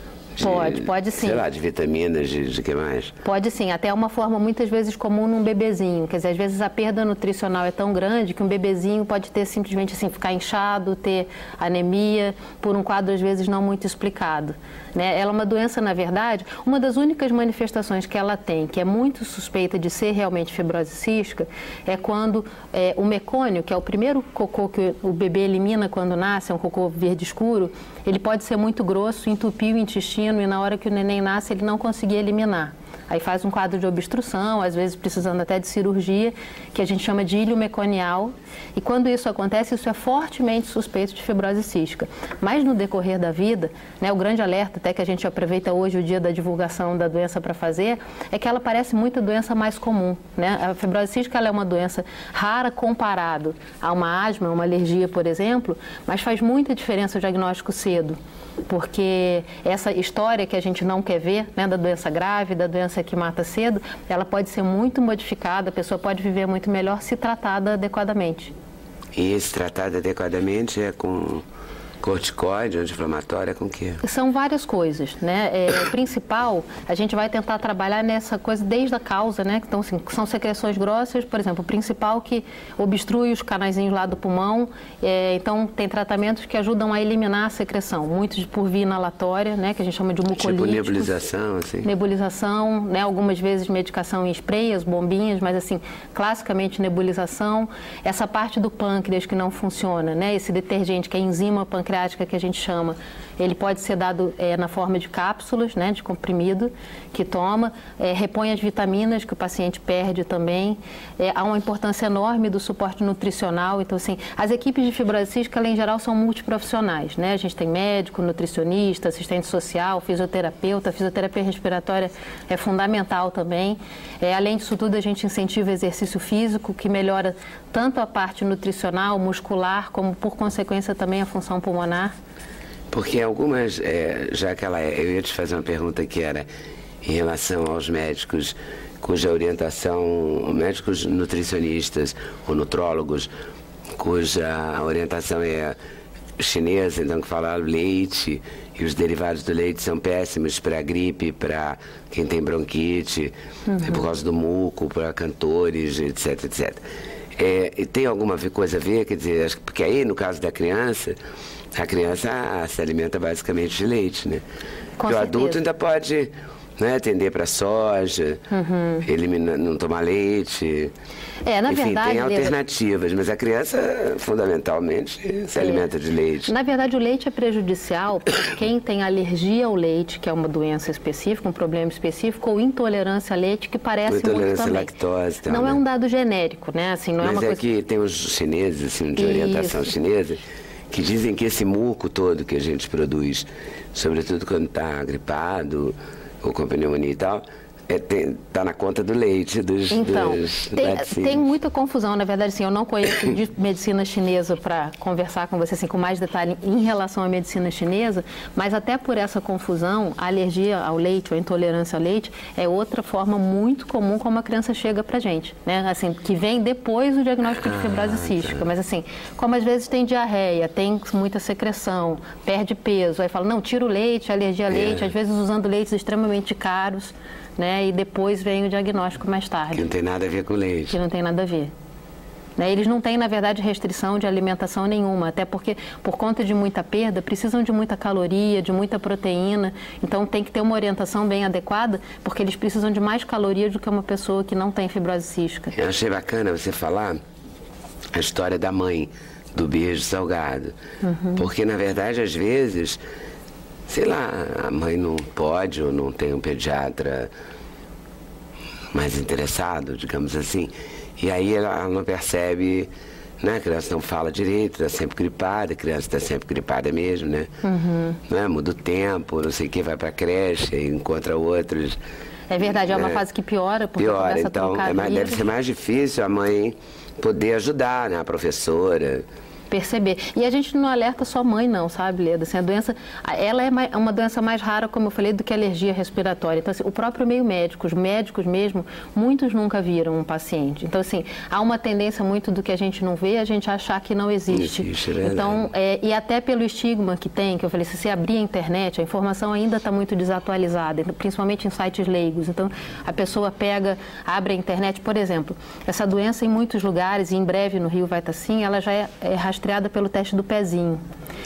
pode sim. Sei lá, de vitaminas, de que mais? Pode sim, até uma forma muitas vezes comum num bebezinho. Quer dizer, às vezes a perda nutricional é tão grande que um bebezinho pode ter simplesmente assim, ficar inchado, ter anemia, por um quadro às vezes não muito explicado. Né? Ela é uma doença, na verdade, uma das únicas manifestações que ela tem, que é muito suspeita de ser realmente fibrose cística, é quando o mecônio, que é o primeiro cocô que o bebê elimina quando nasce, é um cocô verde escuro, ele pode ser muito grosso, entupir o intestino e na hora que o neném nasce ele não conseguir eliminar. Aí faz um quadro de obstrução, às vezes precisando até de cirurgia, que a gente chama de ilho meconial. E quando isso acontece, isso é fortemente suspeito de fibrose cística. Mas no decorrer da vida, né, o grande alerta, até que a gente aproveita hoje o dia da divulgação da doença para fazer, é que ela parece muito a doença mais comum. Né? A fibrose cística ela é uma doença rara comparado a uma asma, uma alergia, por exemplo, mas faz muita diferença o diagnóstico cedo. Porque essa história que a gente não quer ver, né, da doença grave, da doença que mata cedo, ela pode ser muito modificada, a pessoa pode viver muito melhor se tratada adequadamente. E esse tratado adequadamente é com corticóide, anti-inflamatório, é com o quê? São várias coisas, né? O principal, a gente vai tentar trabalhar nessa coisa desde a causa, né? Então, assim, são secreções grossas, por exemplo, o principal que obstrui os canaizinhos lá do pulmão, então tem tratamentos que ajudam a eliminar a secreção, muitos por via inalatória, né? Que a gente chama de mucolíticos. Tipo nebulização, assim? Nebulização, né? Algumas vezes medicação em spray, as bombinhas, mas assim, classicamente nebulização. Essa parte do pâncreas que não funciona, né? Esse detergente que é a enzima pancreática que a gente chama, ele pode ser dado na forma de cápsulas, né, de comprimido, que toma, repõe as vitaminas que o paciente perde também. Há uma importância enorme do suporte nutricional. Então, assim, as equipes de fibrose cística, em geral, são multiprofissionais, né? A gente tem médico, nutricionista, assistente social, fisioterapeuta. A fisioterapia respiratória é fundamental também. Além disso tudo, a gente incentiva o exercício físico, que melhora tanto a parte nutricional, muscular, como, por consequência, também a função pulmonar. Porque algumas, já que eu ia te fazer uma pergunta que era em relação aos médicos cuja orientação, médicos nutricionistas ou nutrólogos, cuja orientação é chinesa, então que fala leite, e os derivados do leite são péssimos para gripe, para quem tem bronquite, por causa do muco, para cantores, etc, etc. E tem alguma coisa a ver, quer dizer, porque aí no caso da criança, a criança se alimenta basicamente de leite, né? Com o certeza. adulto ainda pode, né, tender para soja, não tomar leite. Na Enfim, verdade, tem alternativas, mas a criança fundamentalmente se alimenta de leite. Na verdade, o leite é prejudicial para quem tem alergia ao leite, que é uma doença específica, um problema específico, ou intolerância a leite, que parece muito também. Intolerância à lactose. Tal, não né? É um dado genérico, né? Assim, não mas é uma coisa... que tem os chineses, assim, de orientação chinesa, que dizem que esse muco todo que a gente produz, sobretudo quando está gripado ou com pneumonia e tal, está na conta do leite dos tem muita confusão, na verdade, assim, eu não conheço de medicina chinesa para conversar com você assim, com mais detalhe em relação à medicina chinesa, mas até por essa confusão, a alergia ao leite ou a intolerância ao leite é outra forma muito comum como a criança chega pra gente, né? Assim, que vem depois do diagnóstico de fibrose cística, mas assim, como às vezes tem diarreia, tem muita secreção, perde peso, aí fala, não, tira o leite, alergia a leite, às vezes usando leites extremamente caros, né? E depois vem o diagnóstico mais tarde. Que não tem nada a ver com leite. Que não tem nada a ver. Né? Eles não têm, na verdade, restrição de alimentação nenhuma, até porque, por conta de muita perda, precisam de muita caloria, de muita proteína, então tem que ter uma orientação bem adequada, porque eles precisam de mais calorias do que uma pessoa que não tem fibrose cística. Eu achei bacana você falar a história da mãe do beijo salgado, porque, na verdade, às vezes... sei lá, a mãe não pode ou não tem um pediatra mais interessado, digamos assim, e aí ela não percebe, né? A criança não fala direito, está sempre gripada, a criança está sempre gripada mesmo, né? Né? Muda o tempo, não sei o que, vai para a creche, aí encontra outros. É verdade, é uma fase que piora, porque começa então, a trocar deve ser mais difícil a mãe poder ajudar, né? A professora. perceber. E a gente não alerta só mãe não, sabe, Leda? Assim, a doença, ela é uma doença mais rara, como eu falei, do que a alergia respiratória. Então, assim, o próprio meio médico, os médicos mesmo, muitos nunca viram um paciente. Então, assim, há uma tendência muito do que a gente não vê, a gente achar que não existe. Então, e até pelo estigma que tem, que eu falei, se você abrir a internet, a informação ainda está muito desatualizada, principalmente em sites leigos. Então, a pessoa abre a internet, por exemplo, essa doença em muitos lugares, e em breve no Rio vai estar assim, ela já é rastreada pelo teste do pezinho.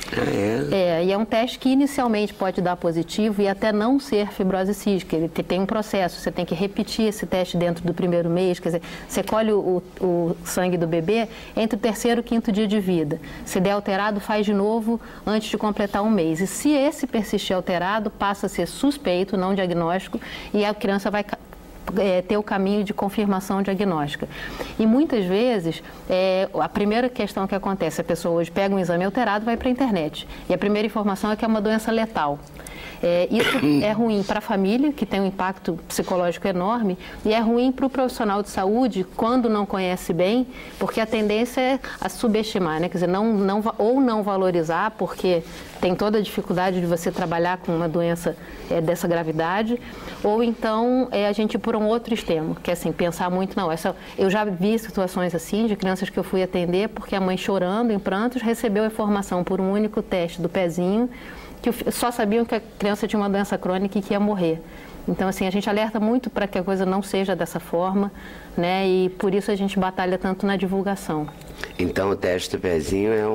E é um teste que inicialmente pode dar positivo e até não ser fibrose cística. Ele tem um processo, você tem que repetir esse teste dentro do primeiro mês, quer dizer, você colhe o sangue do bebê entre o terceiro e o quinto dia de vida. Se der alterado, faz de novo antes de completar um mês. E se esse persistir alterado, passa a ser suspeito, não diagnóstico, e a criança vai ter o caminho de confirmação diagnóstica. E muitas vezes, a primeira questão que acontece, a pessoa hoje pega um exame alterado e vai para a internet. E a primeira informação é que é uma doença letal. Isso é ruim para a família, que tem um impacto psicológico enorme, e é ruim para o profissional de saúde, quando não conhece bem, porque a tendência é a subestimar, né? Quer dizer, ou não valorizar, porque tem toda a dificuldade de você trabalhar com uma doença dessa gravidade, ou então a gente ir por um outro extremo, que é assim, pensar muito, não, eu já vi situações assim, de crianças que eu fui atender, porque a mãe chorando, em prantos, recebeu a informação por um único teste do pezinho, que só sabiam que a criança tinha uma doença crônica e que ia morrer. Então, assim, a gente alerta muito para que a coisa não seja dessa forma, né? E por isso a gente batalha tanto na divulgação. Então, o teste do pezinho é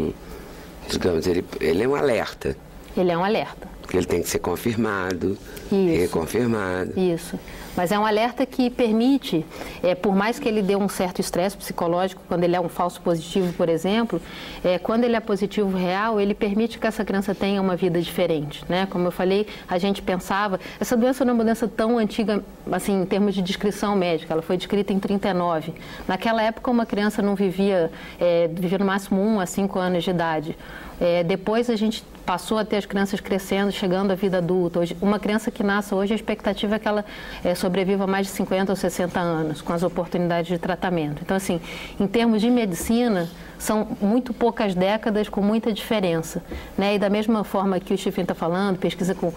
digamos, ele é um alerta. Ele é um alerta. Porque ele tem que ser confirmado, reconfirmado. Isso. Mas é um alerta que permite, por mais que ele dê um certo estresse psicológico, quando ele é um falso positivo, por exemplo, quando ele é positivo real, ele permite que essa criança tenha uma vida diferente, né? Como eu falei, a gente pensava, essa doença não é uma doença tão antiga, assim, em termos de descrição médica, ela foi descrita em 39. Naquela época, uma criança não vivia no máximo 1 a 5 anos de idade. Depois a gente passou a ter as crianças crescendo, chegando à vida adulta. Hoje, uma criança que nasce hoje, a expectativa é que ela sobreviva mais de 50 ou 60 anos, com as oportunidades de tratamento. Então, assim, em termos de medicina, são muito poucas décadas com muita diferença, né? E da mesma forma que o Stephen está falando, pesquisa com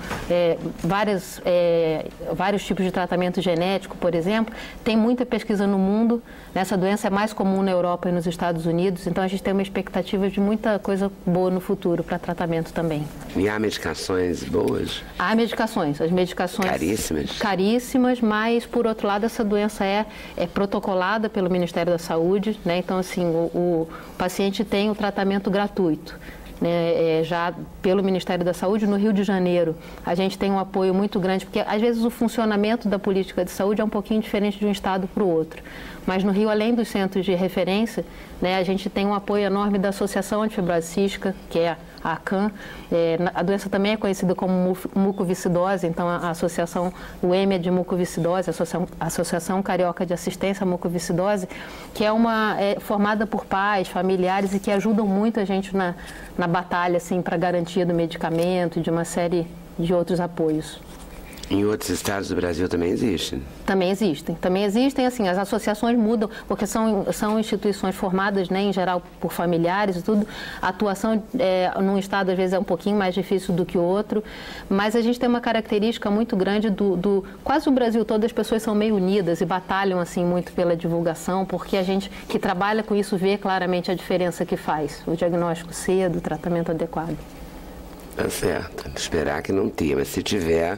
vários tipos de tratamento genético, por exemplo, tem muita pesquisa no mundo. Essa doença é mais comum na Europa e nos Estados Unidos, então a gente tem uma expectativa de muita coisa boa no futuro para tratamento também. E há medicações boas? Há medicações, as medicações... Caríssimas? Caríssimas, mas, por outro lado, essa doença é protocolada pelo Ministério da Saúde, né? Então, assim, o paciente tem o tratamento gratuito, né? Já pelo Ministério da Saúde. No Rio de Janeiro, a gente tem um apoio muito grande, porque às vezes o funcionamento da política de saúde é um pouquinho diferente de um estado para o outro. Mas no Rio, além dos centros de referência, né, a gente tem um apoio enorme da Associação Antifibrose Cística, que é a ACAN. A doença também é conhecida como mucoviscidose, então a associação, o M é de mucoviscidose, a Associação Carioca de Assistência à Mucoviscidose, que é formada por pais, familiares e que ajudam muito a gente na batalha assim, para a garantia do medicamento e de uma série de outros apoios. Em outros estados do Brasil também existem? Também existem, assim, as associações mudam, porque são instituições formadas, né, em geral, por familiares e tudo. A atuação num estado, às vezes, é um pouquinho mais difícil do que o outro, mas a gente tem uma característica muito grande quase o Brasil todo, as pessoas são meio unidas e batalham, assim, muito pela divulgação, porque a gente que trabalha com isso vê claramente a diferença que faz, o diagnóstico cedo, o tratamento adequado. Tá certo, esperar que não tenha, mas se tiver...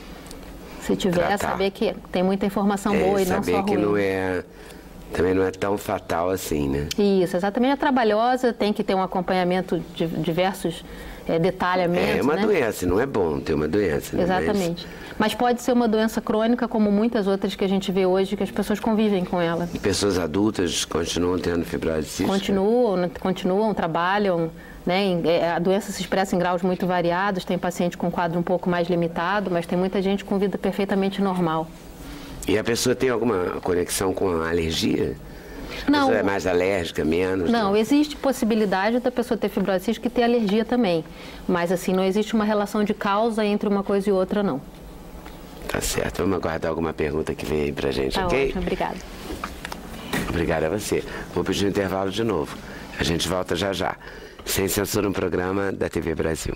saber que tem muita informação boa e não só ruim. Saber que também não é tão fatal assim, né? Isso, exatamente. É trabalhosa, tem que ter um acompanhamento de diversos detalhamentos. É uma né? doença, não é bom ter uma doença. Né? Exatamente. Mas pode ser uma doença crônica, como muitas outras que a gente vê hoje, que as pessoas convivem com ela. E pessoas adultas continuam tendo fibrose cística? Continuam, trabalham. Né? A doença se expressa em graus muito variados, tem paciente com quadro um pouco mais limitado, mas tem muita gente com vida perfeitamente normal. E a pessoa tem alguma conexão com a alergia? Não. A pessoa é mais alérgica, menos? Não, existe possibilidade da pessoa ter fibrose cística e ter alergia também, mas assim, não existe uma relação de causa entre uma coisa e outra, não. Tá certo, vamos aguardar alguma pergunta que vem aí pra gente, tá ok? Ótimo, obrigada. Obrigada a você. Vou pedir um intervalo de novo. A gente volta já já. Sem Censura, um programa da TV Brasil.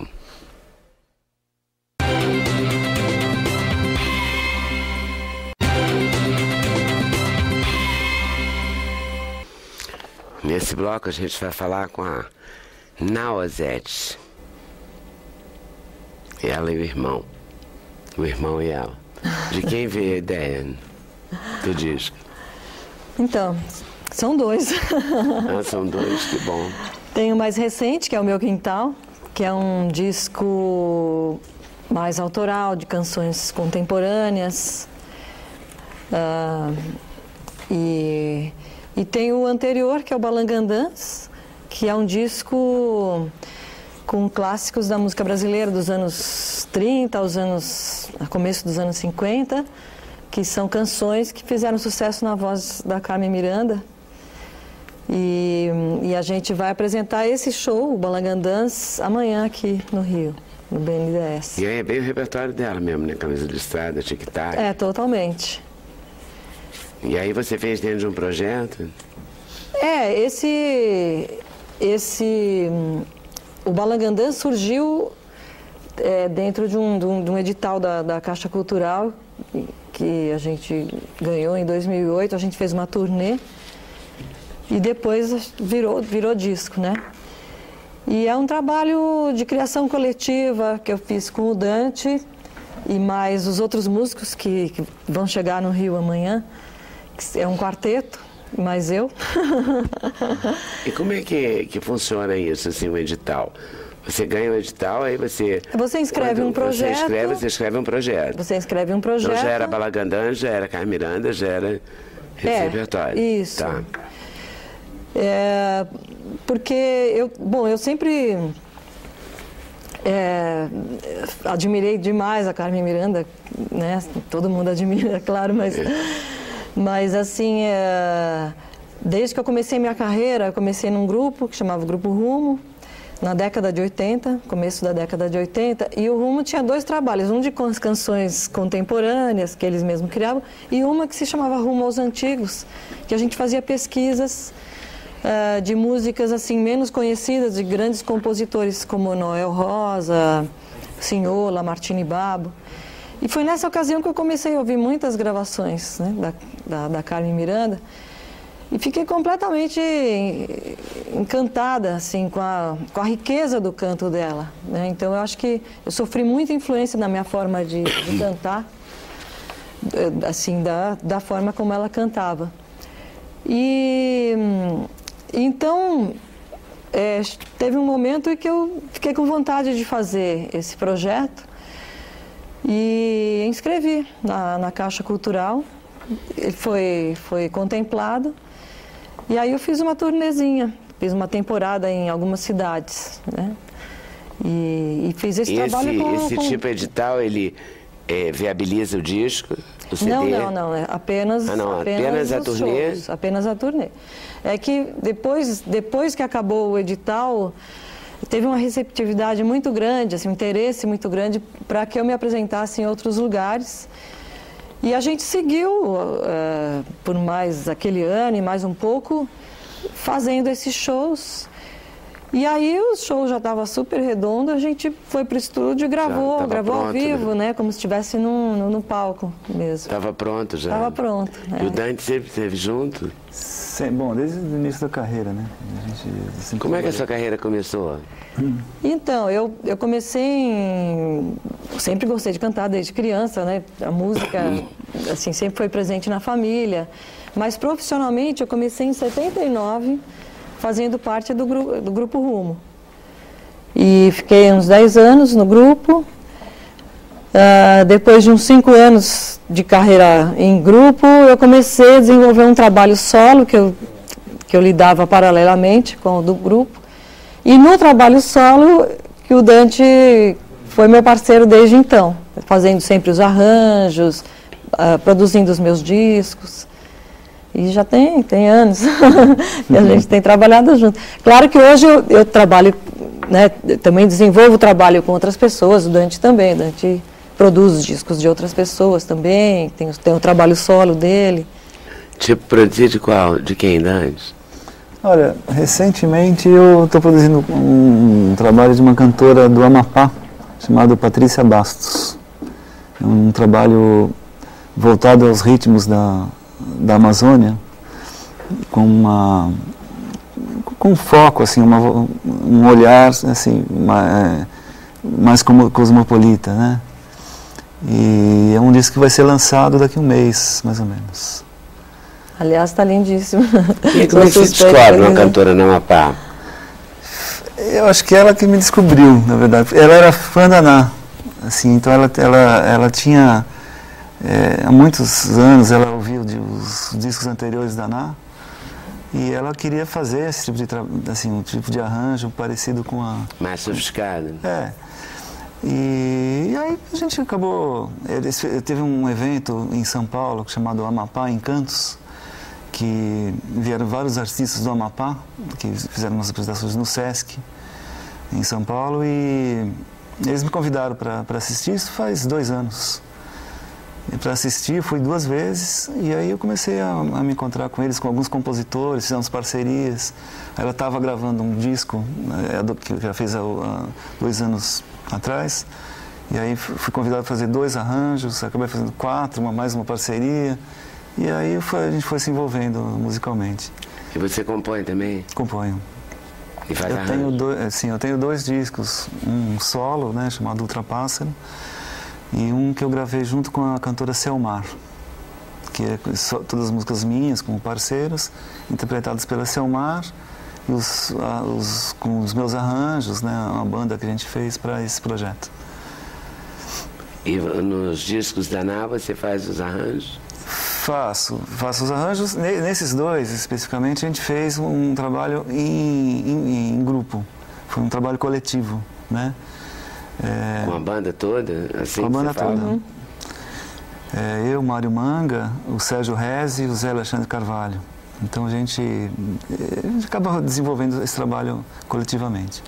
Nesse bloco a gente vai falar com a Nauazete. Ela e o irmão. O irmão e ela. De quem veio a ideia do disco? Então, são dois. Ah, são dois, que bom. Tem o mais recente, que é o Meu Quintal, que é um disco mais autoral, de canções contemporâneas. E tem o anterior, que é o Balangandãs, que é um disco com clássicos da música brasileira dos anos 30 a começo dos anos 50, que são canções que fizeram sucesso na voz da Carmen Miranda. E a gente vai apresentar esse show, o Balangandãs, amanhã aqui no Rio, no BNDES. E aí é bem o repertório dela mesmo, né? Camisa de Estrada, tic-tac. É, totalmente. E aí você fez dentro de um projeto? O Balangandãs surgiu dentro de um edital da Caixa Cultural, que a gente ganhou em 2008, a gente fez uma turnê e depois virou disco, né? E é um trabalho de criação coletiva que eu fiz com o Dante e mais os outros músicos que vão chegar no Rio amanhã. É um quarteto, mais eu. E como é que funciona isso, assim, o edital? Você ganha o edital, aí você... Você inscreve um projeto. Você escreve um projeto. Você escreve um projeto. Então já era Balangandãs, já era Carmen Miranda, já era esse repertório. Isso. Tá. Porque eu sempre admirei demais a Carmen Miranda, né? Todo mundo admira, é claro, mas assim, desde que eu comecei minha carreira, eu comecei num grupo que chamava Grupo Rumo, na década de 80, começo da década de 80, e o Rumo tinha dois trabalhos, um de canções contemporâneas, que eles mesmos criavam, e uma que se chamava Rumo aos Antigos, que a gente fazia pesquisas de músicas assim menos conhecidas, de grandes compositores como Noel Rosa, Senhor, Lamartine Babo. E foi nessa ocasião que eu comecei a ouvir muitas gravações, né, da Carmen Miranda, e fiquei completamente encantada assim, com a riqueza do canto dela, né? Então eu acho que eu sofri muita influência na minha forma de cantar, assim, da forma como ela cantava. E então teve um momento em que eu fiquei com vontade de fazer esse projeto e inscrevi na Caixa Cultural. Ele foi contemplado e aí eu fiz uma turnezinha, fiz uma temporada em algumas cidades, né? E fiz esse trabalho com... Esse tipo de edital, ele viabiliza o disco, o CD? Não, apenas a turnê? Shows, apenas a turnê. É que depois que acabou o edital, teve uma receptividade muito grande, assim, um interesse muito grande para que eu me apresentasse em outros lugares. E a gente seguiu por mais aquele ano e mais um pouco, fazendo esses shows. E aí o show já estava super redondo, a gente foi para o estúdio e gravou pronto, ao vivo, né? Como se estivesse no palco mesmo. Estava pronto já? Estava pronto. E o Dante sempre esteve junto? Bom, desde o início da carreira, né? Como é que a sua carreira começou? Então, eu comecei sempre gostei de cantar desde criança, né? A música, assim, sempre foi presente na família. Mas profissionalmente eu comecei em 79, fazendo parte do Grupo Rumo. E fiquei uns 10 anos no grupo. Depois de uns 5 anos de carreira em grupo, eu comecei a desenvolver um trabalho solo que eu lidava paralelamente com o do grupo. E no trabalho solo, que o Dante foi meu parceiro desde então, fazendo sempre os arranjos, produzindo os meus discos. E já tem anos que a gente tem trabalhado junto. Claro que hoje eu trabalho, né, também desenvolvo o trabalho com outras pessoas, o Dante também. O Dante produz os discos de outras pessoas também, tem o trabalho solo dele. Tipo, produzir de qual? De quem, Dante? Olha, recentemente eu estou produzindo um trabalho de uma cantora do Amapá, chamada Patrícia Bastos. É um trabalho voltado aos ritmos da Amazônia, com foco, assim, um olhar assim, mais cosmopolita, né? E é um disco que vai ser lançado daqui a um mês, mais ou menos. Aliás, está lindíssimo. E como é que se descobre uma cantora no Amapá? Eu acho que ela que me descobriu, na verdade. Ela era fã da Ná, assim, então ela tinha, há muitos anos, ela ouviu os discos anteriores da Ná, e ela queria fazer esse tipo de assim, um tipo de arranjo parecido com a... Mais sofisticado. E aí a gente acabou... Teve um evento em São Paulo chamado Amapá Encantos, que vieram vários artistas do Amapá, que fizeram umas apresentações no Sesc, em São Paulo, e eles me convidaram para assistir, isso faz 2 anos. Para assistir, eu fui 2 vezes, e aí eu comecei a me encontrar com eles, com alguns compositores, fizemos parcerias. Ela estava gravando um disco, que já fez há 2 anos atrás, e aí fui convidado a fazer 2 arranjos, acabei fazendo 4, mais uma parceria, e aí a gente foi se envolvendo musicalmente. E você compõe também? Componho. E faz arranjo? Eu tenho 2 discos, um solo, né, chamado Ultrapássaro, e um que eu gravei junto com a cantora Selmar, que é todas as músicas minhas, como parceiros, interpretadas pela Selmar, e com os meus arranjos, né, uma banda que a gente fez para esse projeto. E nos discos da Ná você faz os arranjos? Faço os arranjos. Nesses 2, especificamente, a gente fez um trabalho em grupo. Foi um trabalho coletivo, né? Com a banda toda? Assim com a banda você fala? toda. Eu, Mário Manga, o Sérgio Rezi e o Zé Alexandre Carvalho. Então a gente acaba desenvolvendo esse trabalho coletivamente.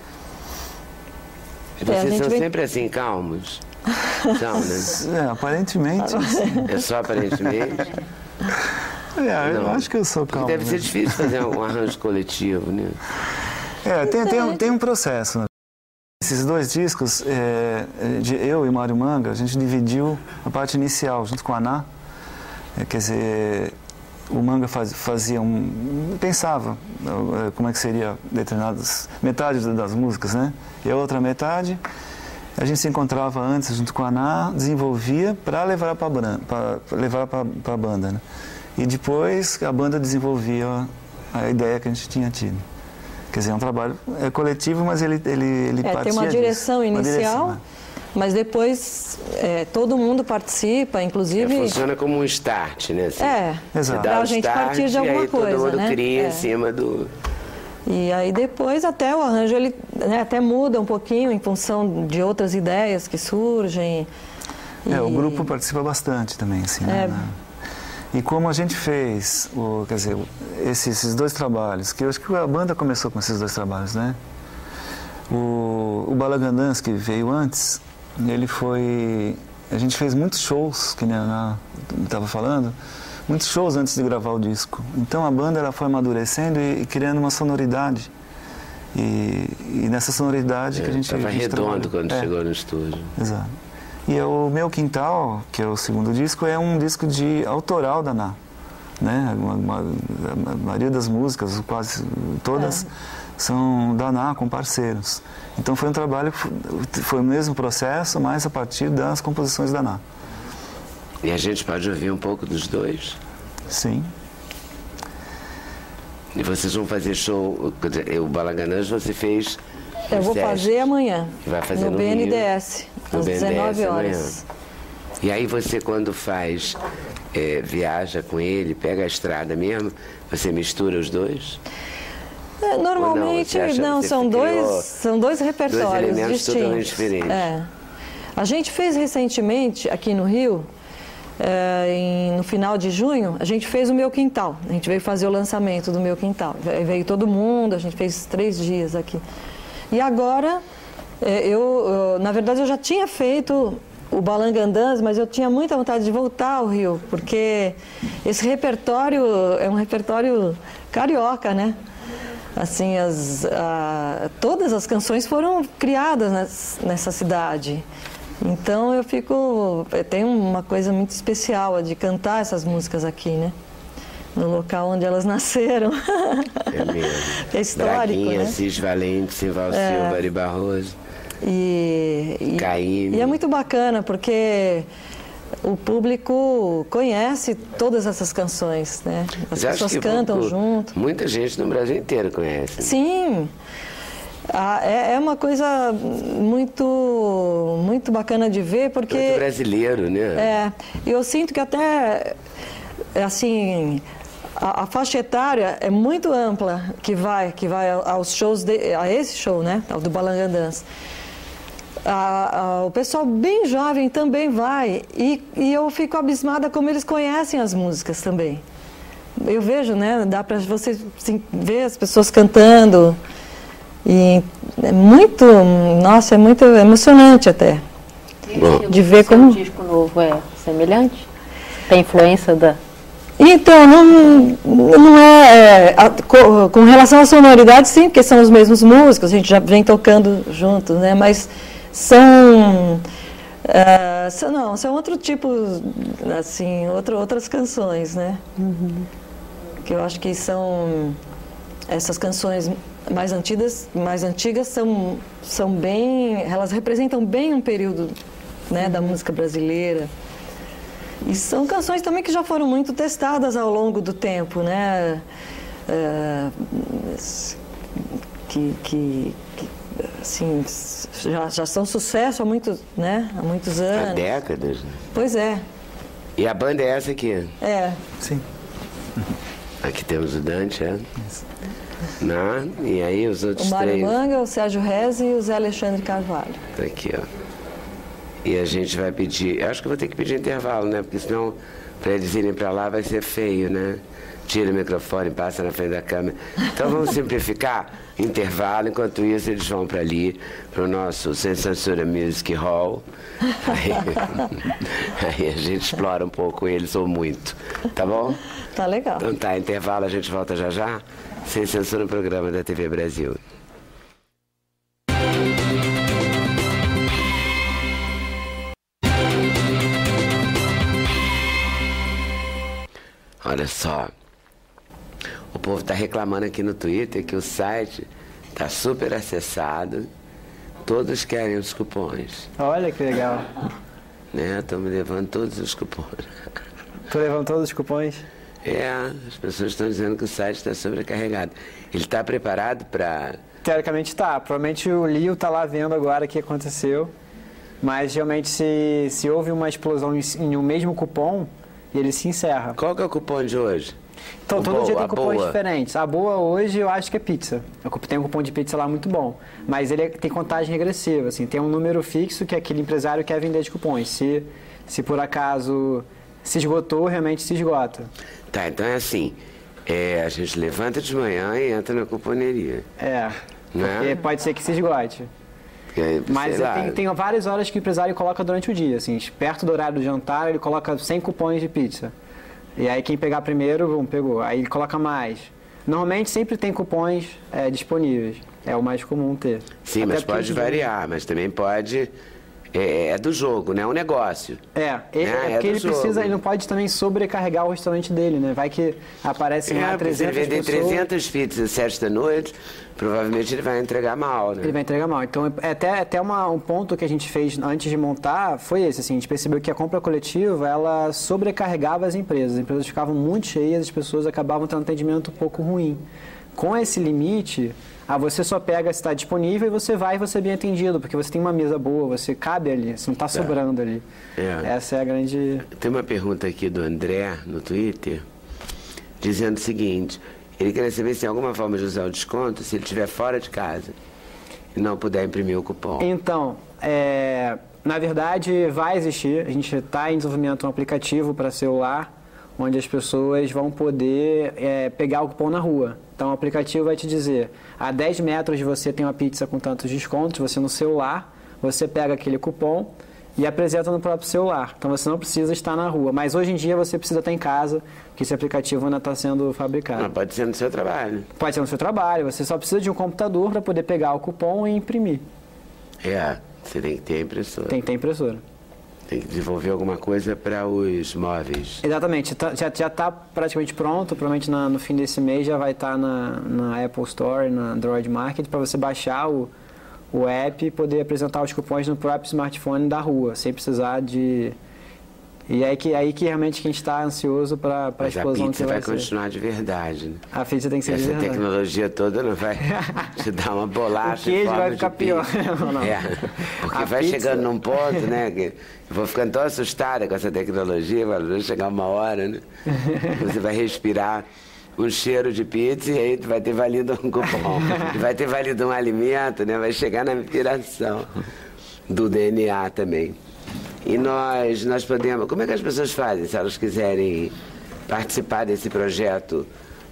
E vocês são sempre assim, calmos? São, né? Aparentemente. É só aparentemente? Eu acho que eu sou calmo. Deve ser difícil fazer um arranjo coletivo, né? Tem um processo, né? Esses 2 discos, eu e Mário Manga, a gente dividiu a parte inicial junto com a Ná. Quer dizer, o Manga pensava como é que seria determinadas metade das músicas, né? E a outra metade, a gente se encontrava antes junto com a Ná, desenvolvia para levar para a banda, né? E depois a banda desenvolvia a ideia que a gente tinha tido. Quer dizer, é um trabalho coletivo, mas ele partia tem uma direção disso. inicial, mas depois todo mundo participa, inclusive... funciona como um start, né? Assim, exato. Para a gente partir de alguma coisa, todo mundo né? cria em cima do... E aí depois até o arranjo, ele até muda um pouquinho em função de outras ideias que surgem. O grupo participa bastante também, assim, né? E como a gente fez, quer dizer, esses 2 trabalhos, que eu acho que a banda começou com esses 2 trabalhos, né? O Balagandãs, que veio antes, a gente fez muitos shows, que a Ana estava falando, muitos shows antes de gravar o disco. Então a banda ela foi amadurecendo e criando uma sonoridade. E nessa sonoridade que a gente... Estava redondo quando chegou no estúdio. Exato. E o Meu Quintal, que é o 2º disco, é um disco autoral da Ná, né? A maioria das músicas, quase todas, são da Ná, com parceiros. Então foi um trabalho, foi o mesmo processo, mas a partir das composições da Ná. E a gente pode ouvir um pouco dos 2? Sim. E vocês vão fazer show, o Balagandãs você fez... Eu vou fazer amanhã, vai fazer no BNDES, às 19 horas. E aí você, quando viaja com ele, pega a estrada mesmo, você mistura os 2? Normalmente, são dois repertórios distintos. Diferentes. A gente fez recentemente, aqui no Rio, no final de junho, a gente fez o Meu Quintal. A gente veio fazer o lançamento do Meu Quintal. Veio todo mundo, a gente fez 3 dias aqui. E agora, na verdade, eu já tinha feito o Balagandãs, mas eu tinha muita vontade de voltar ao Rio, porque esse repertório é um repertório carioca, né? assim, todas as canções foram criadas nessa cidade. Então eu tenho uma coisa muito especial de cantar essas músicas aqui, né? No local onde elas nasceram. É mesmo. É histórico, Braguinha, né? Cis Valente, Simval Silva, Ari Barroso. Caíme. E é muito bacana, porque o público conhece todas essas canções, né? As pessoas cantam junto. Muita gente no Brasil inteiro conhece. Né? Sim. É uma coisa muito bacana de ver, porque... Muito brasileiro, né? Eu sinto que até, assim, a faixa etária é muito ampla que vai aos shows, a esse show, né? Do Balanga Dance. O pessoal bem jovem também vai, e eu fico abismada como eles conhecem as músicas também. Eu vejo, né? Dá para você assim, ver as pessoas cantando. E é muito emocionante até. De ver como... O disco novo é semelhante? Tem influência da... Então, não com relação à sonoridade, sim, porque são os mesmos músicos, a gente já vem tocando juntos, né? Mas são outro tipo, assim, outras canções, né? Uhum. Que eu acho que são essas canções mais antigas são bem, elas representam bem um período, né, da música brasileira. E são canções também que já foram muito testadas ao longo do tempo, né? Que assim, já são sucesso há muitos anos. Há décadas. Pois é. E a banda é essa aqui? É. Sim. Aqui temos o Dante, e aí os outros o Mário três? Manga, o Sérgio Reze e o Zé Alexandre Carvalho. Tá aqui, ó. E a gente vai pedir... Acho que eu vou ter que pedir intervalo, né? Porque senão, para eles irem para lá, vai ser feio, né? Tira o microfone, passa na frente da câmera. Então vamos simplificar. Intervalo, enquanto isso eles vão para ali, para o nosso Sem Censura Music Hall. Aí a gente explora um pouco eles, ou muito. Tá bom? Tá legal. Então tá, intervalo, a gente volta já já. Sem Censura, no programa da TV Brasil. Olha só, o povo está reclamando aqui no Twitter que o site está super acessado, todos querem os cupons. Olha que legal. Né? Estamos levando todos os cupons. Tô levando todos os cupons? As pessoas estão dizendo que o site está sobrecarregado. Ele está preparado para... Teoricamente está. Provavelmente o Lio está lá vendo agora o que aconteceu. Mas realmente se houve uma explosão em um mesmo cupom, ele se encerra. Qual que é o cupom de hoje? Então, todo dia tem cupons diferentes. A boa hoje eu acho que é pizza. Tem um cupom de pizza lá muito bom. Mas ele tem contagem regressiva, assim. Tem um número fixo que aquele empresário quer vender de cupons. Se por acaso se esgotou, realmente se esgota. Tá, então é assim. A gente levanta de manhã e entra na cuponeria. Porque pode ser que se esgote. Mas tem várias horas que o empresário coloca durante o dia, assim, perto do horário do jantar, ele coloca 100 cupons de pizza. E aí quem pegar primeiro, pegou. Aí ele coloca mais. Normalmente sempre tem cupons disponíveis. É o mais comum ter. Sim, mas pode variar, mas também pode... É do jogo, né? É um negócio. Porque ele precisa, ele não pode também sobrecarregar o restaurante dele, né? Vai que aparecem lá 300 pessoas. Se ele vender 300 pizzas às 7 da noite, provavelmente ele vai entregar mal, né? Ele vai entregar mal. Então, até um ponto que a gente fez antes de montar foi esse, assim, a gente percebeu que a compra coletiva, ela sobrecarregava as empresas ficavam muito cheias, as pessoas acabavam tendo um atendimento um pouco ruim. Com esse limite, você só pega se está disponível e você vai e você é bem atendido, porque você tem uma mesa boa, você cabe ali, você não está sobrando ali. Essa é a grande... Tem uma pergunta aqui do André, no Twitter, dizendo o seguinte: ele quer saber se tem alguma forma de usar o desconto se ele estiver fora de casa e não puder imprimir o cupom. Então, na verdade, vai existir. A gente está em desenvolvimento de um aplicativo para celular, onde as pessoas vão poder pegar o cupom na rua. Então, o aplicativo vai te dizer, a 10 metros de você tem uma pizza com tantos descontos, você no celular, você pega aquele cupom e apresenta no próprio celular. Então você não precisa estar na rua. Mas hoje em dia você precisa estar em casa, porque esse aplicativo ainda está sendo fabricado. Não, pode ser no seu trabalho. Pode ser no seu trabalho, você só precisa de um computador para poder pegar o cupom e imprimir. Você tem que ter a impressora. Tem que ter impressora. Tem que desenvolver alguma coisa para os móveis. Exatamente, já está praticamente pronto, provavelmente no fim desse mês já vai estar na Apple Store, na Android Market, para você baixar o app e poder apresentar os cupons no próprio smartphone da rua, sem precisar de... E aí que realmente que a gente está ansioso para a explosão que vai ser. A pizza vai continuar de verdade, né? A pizza tem que ser de verdade. Essa tecnologia toda não vai te dar uma bolacha. O queijo vai ficar pior. Não. Porque vai chegando num ponto, né? Que eu vou ficando tão assustada com essa tecnologia, vai chegar uma hora, né? Você vai respirar um cheiro de pizza e aí vai ter valido um cupom. Vai ter valido um alimento, né? Vai chegar na inspiração do DNA também. E nós podemos... Como é que as pessoas fazem se elas quiserem participar desse projeto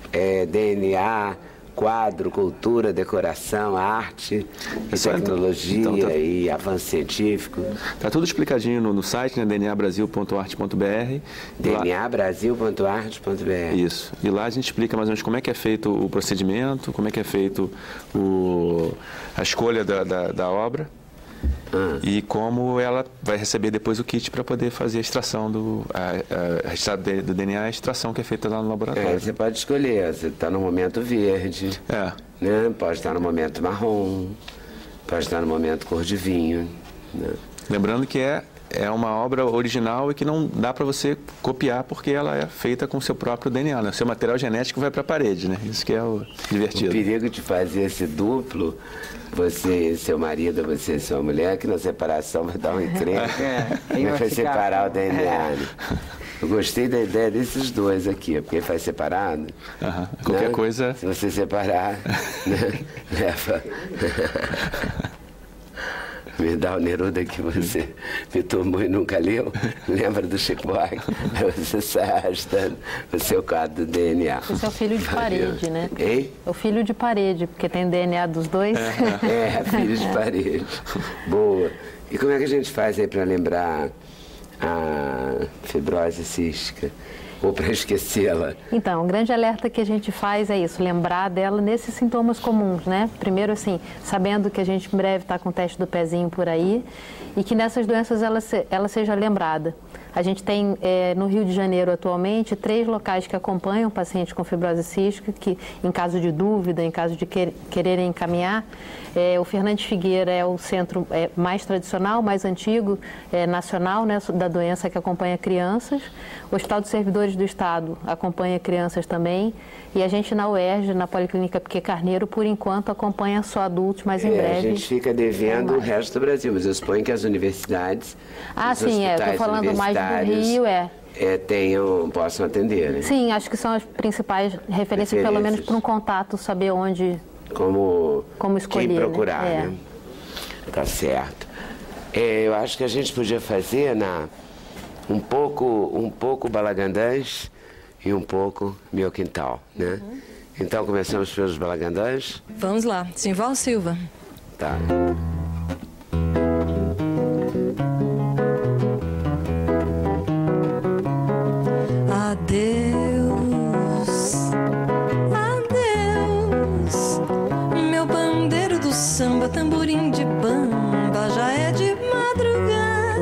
DNA, quadro, cultura, decoração, arte, tecnologia então, e avanço científico? Está tudo explicadinho no site, né? dnabrasil.arte.br. dnabrasil.arte.br. Isso. E lá a gente explica mais ou menos como é que é feito o procedimento, como é que é feito a escolha da obra. E como ela vai receber depois o kit para poder fazer a extração do DNA, a extração que é feita lá no laboratório. Você pode escolher, você está no momento verde, né? Pode estar no momento marrom, pode estar no momento cor de vinho. Né? Lembrando que é uma obra original e que não dá para você copiar porque ela é feita com o seu próprio DNA, né? O seu material genético vai para a parede, né? Isso que é o divertido. O perigo de fazer esse duplo, você, seu marido, você e sua mulher, que na separação vai dar um encrenca, vai separar o DNA. Né? Eu gostei da ideia desses dois aqui, porque faz separado. Qualquer né? coisa... Se você separar, né? Leva... Me dá o Neruda que você me tomou e nunca leu. Lembra do Chico Buarque? Você sai arrastando o seu quadro do DNA. Esse é o filho de parede, né? Hein? É o filho de parede, porque tem DNA dos dois. Filho de parede. Boa. E como é que a gente faz aí para lembrar a fibrose cística? Ou para esquecê-la? Então, o grande alerta que a gente faz é isso, lembrar dela nesses sintomas comuns, né? Primeiro, assim, sabendo que a gente em breve está com o teste do pezinho por aí e que nessas doenças ela seja lembrada. A gente tem no Rio de Janeiro atualmente 3 locais que acompanham pacientes com fibrose cística, que em caso de dúvida, em caso de quererem encaminhar, o Fernandes Figueira é o centro mais tradicional, mais antigo, nacional, né, da doença que acompanha crianças. O Hospital dos Servidores do Estado acompanha crianças também. E a gente na UERJ, na Policlínica Piquet Carneiro, por enquanto acompanha só adultos, mas em breve... A gente fica devendo o resto do Brasil, mas eu suponho que as universidades... sim, estou falando mais do Rio, possam atender, né? Sim, acho que são as principais referências, pelo menos para um contato, saber onde... Como escolher, quem procurar, né? Tá certo. Eu acho que a gente podia fazer um pouco Balagandãs e um pouco Meu Quintal, né? Então começamos pelos Balagandãs. Vamos lá, Simval Silva. Tá. Adeus, adeus, meu pandeiro do samba, tamborim de bamba, já é de madrugada.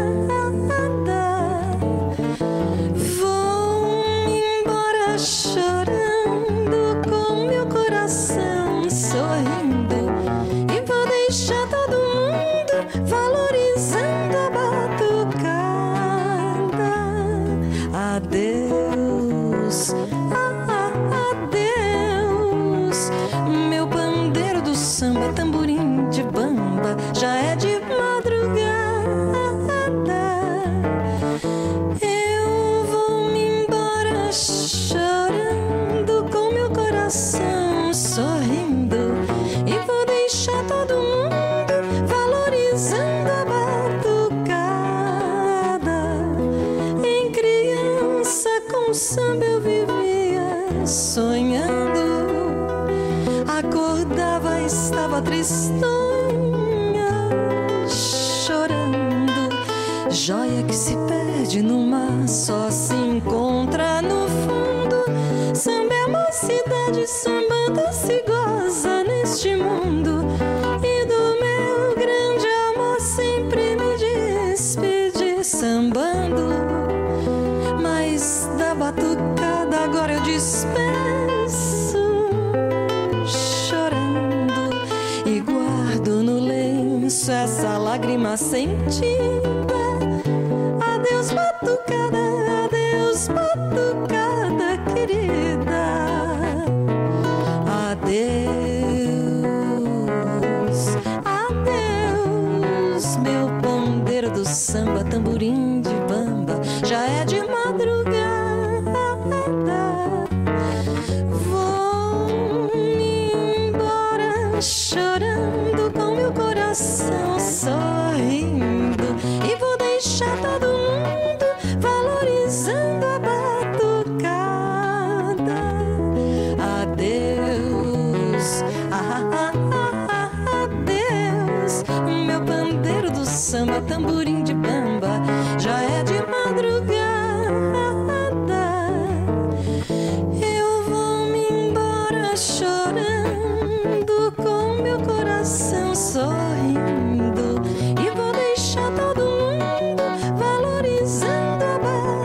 Vou embora chorando, com meu coração sorrindo, e vou deixar todo mundo valorizando a batucada. Adeus, adeus, meu pandeiro do samba, tamborim de bamba, já é de madrugada. Eu vou me embora chorando, com meu coração sorrindo, e vou deixar todo mundo valorizando a batucada. Em criança com samba eu vivia sonhando, acordava, estava tristonha, chorando, joia que se perde no mar, só se encontra no fundo. Samba é uma cidade, sambando se goza neste mundo. E do meu grande amor sempre me despedi sambando. Mas da batucada agora eu despeço, chorando, e guardo no lenço essa lágrima sentida. Adeus batucada, adeus batucada querida. Adeus, adeus, meu pandeiro do samba, tamborim de bamba, já é de madrugada. Vou-me embora chorando, com meu coração sorrindo, e vou deixar todo mundo valorizando a batucada. Adeus, adeus, meu pandeiro do samba, tamborim de bamba, já é de madrugada. Eu vou me embora chorando, com meu coração sorrindo, e vou deixar todo mundo valorizando a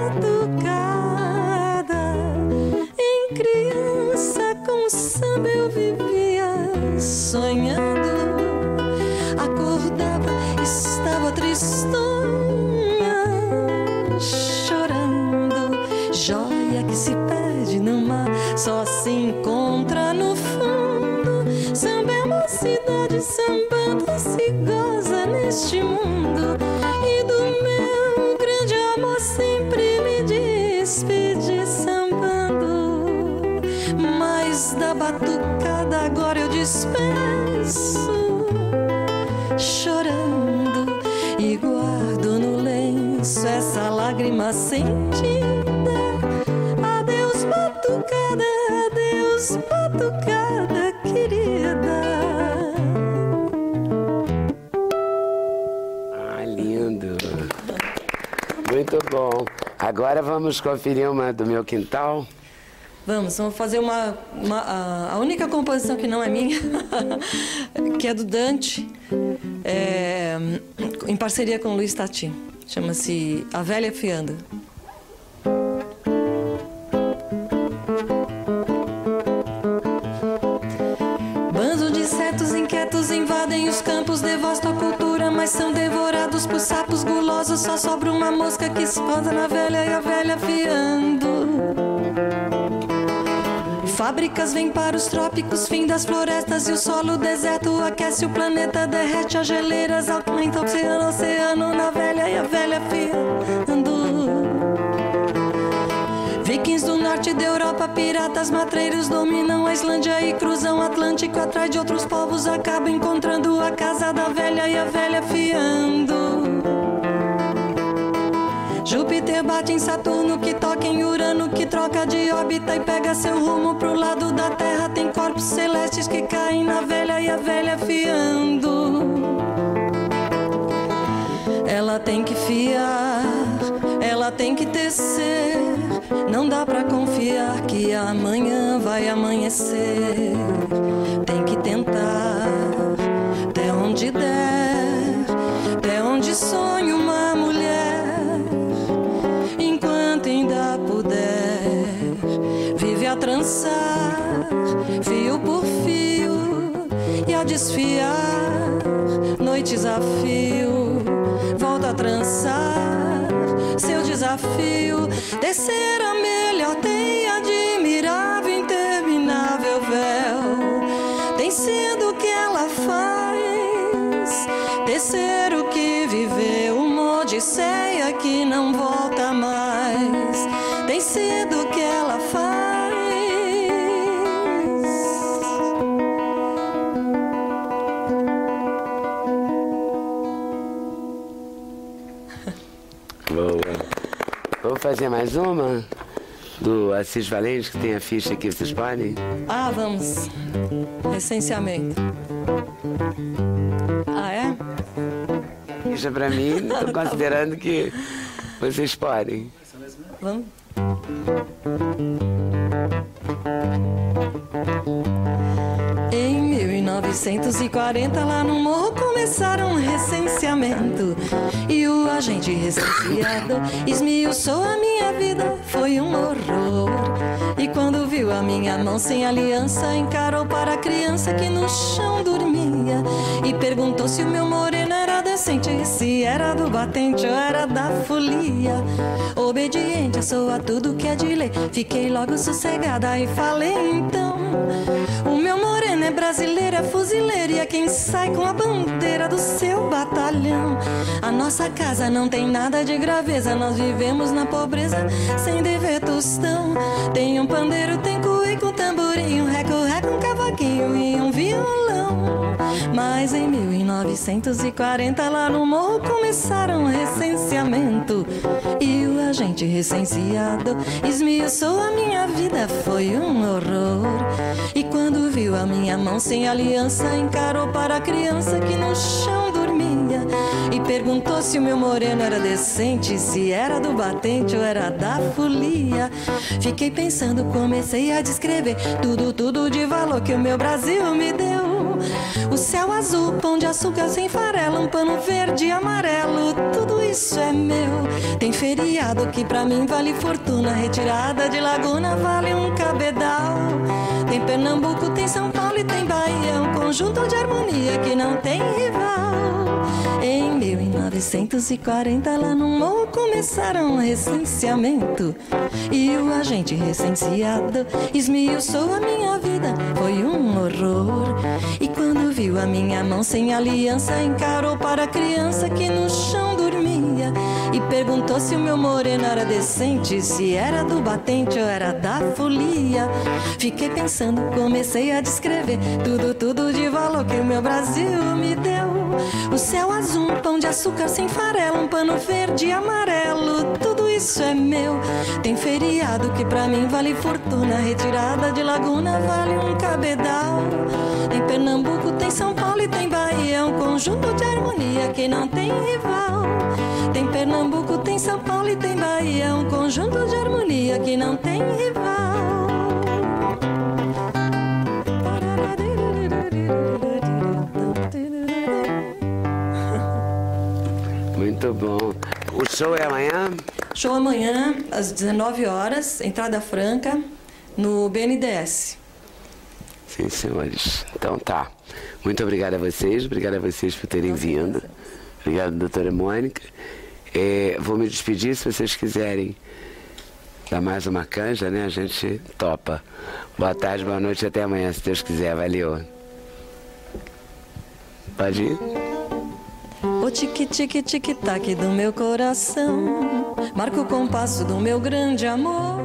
batucada. Em criança com samba eu vivia sonhando, acordava, estava tristonha, chorando. Joia que se perde no mar, só se encontra no fundo. Samba é uma cidade, sambando se goza neste mundo. E do meu grande amor sempre me despedi sambando. Mas da batucada agora eu despeço, chorando, e guardo no lenço essa lágrima sentida. Adeus batucada, adeus batucada querida. Ah, lindo. Muito bom. Agora vamos conferir uma do meu quintal. Vamos fazer a única composição que não é minha, que é do Dante, em parceria com o Luiz Tati. Chama-se A Velha Fianda. Bando de insetos inquietos invadem os campos, devastam a cultura, mas são devorados por sapos gulosos. Só sobra uma mosca que se espanta na velha, e a velha fiando. Fábricas vêm para os trópicos, fim das florestas, e o solo deserto aquece o planeta, derrete as geleiras, aumenta o oceano na velha, e a velha fiando. Vikings do norte da Europa, piratas matreiros dominam a Islândia e cruzam o Atlântico atrás de outros povos, acabam encontrando a casa da velha, e a velha fiando. Júpiter bate em Saturno, que toca em Urano, que troca de órbita e pega seu rumo pro lado da Terra. Tem corpos celestes que caem na velha, e a velha fiando. Ela tem que fiar, ela tem que tecer. Não dá pra confiar que amanhã vai amanhecer. Tem que tentar, até onde der, até onde sonha uma mulher. Enquanto ainda puder, vive a trançar, fio por fio, e a desfiar, noites a fio. Volta a trançar seu desafio, descer a melhor teia, admirável, interminável véu. Tem sido o que ela faz, descer o que viveu, uma odisseia que não volta mais. Tem sido o que ela faz. Boa. Vamos fazer mais uma? Do Assis Valente, que tem a ficha aqui, vocês podem? Ah, vamos. Recenseamento. Ah, é? Deixa pra mim, tô considerando que vocês podem. Vamos? Em 1940, lá no morro começaram um recenseamento. E o agente recenseado esmiuçou a minha vida, foi um horror. E quando viu a minha mão sem aliança, encarou para a criança que no chão dormia e perguntou se o meu moreno era decente, se era do batente ou era da folia. Obediente, sou a tudo que é de lei, fiquei logo sossegada e falei então: o meu moreno é brasileiro, é fuzileiro e é quem sai com a bandeira do seu batalhão. A nossa casa não tem nada de graveza, nós vivemos na pobreza sem dever tostão. Tem um pandeiro, tem cuíca, um tamborim, um reco-reco, um cavaquinho e um violão. Mas em 1940 lá no morro começaram o recenseamento. E o agente recenseado esmiuçou a minha vida, foi um horror. E quando viu a minha mão sem aliança, encarou para a criança que no chão dormia e perguntou se o meu moreno era decente, se era do batente ou era da folia. Fiquei pensando, comecei a descrever tudo de valor que o meu Brasil me deu. O céu azul, pão de açúcar sem farelo, um pano verde e amarelo, tudo isso é meu. Tem feriado que pra mim vale fortuna, retirada de Laguna vale um cabedal. Tem Pernambuco, tem São Paulo e tem Bahia, um conjunto de harmonia que não tem rival. Em 1940 lá no morro começaram o recenseamento. E o agente recenseado esmiuçou a minha vida, foi um horror. E quando viu a minha mão sem aliança, encarou para a criança que no chão dormia e perguntou se o meu moreno era decente, se era do batente ou era da folia. Fiquei pensando, comecei a descrever tudo de valor que o meu Brasil me deu. O céu azul, um pão de açúcar sem farelo, um pano verde e amarelo, tudo isso é meu. Tem feriado que pra mim vale fortuna, retirada de Laguna vale um cabedal. Em Pernambuco tem São Paulo e tem Bahia, um conjunto de harmonia que não tem rival. Tem Pernambuco, tem São Paulo e tem Bahia, um conjunto de harmonia que não tem rival. Muito bom. O show é amanhã? Show amanhã, às 19 horas, entrada franca, no BNDES. Sim, senhores. Então tá. Muito obrigada a vocês por terem vindo. Obrigado, doutora Mônica. Vou me despedir, se vocês quiserem dar mais uma canja, né? A gente topa. Boa tarde, boa noite, até amanhã, se Deus quiser. Valeu. Pode ir? O tique-tique-tique-tac do meu coração marca o compasso do meu grande amor.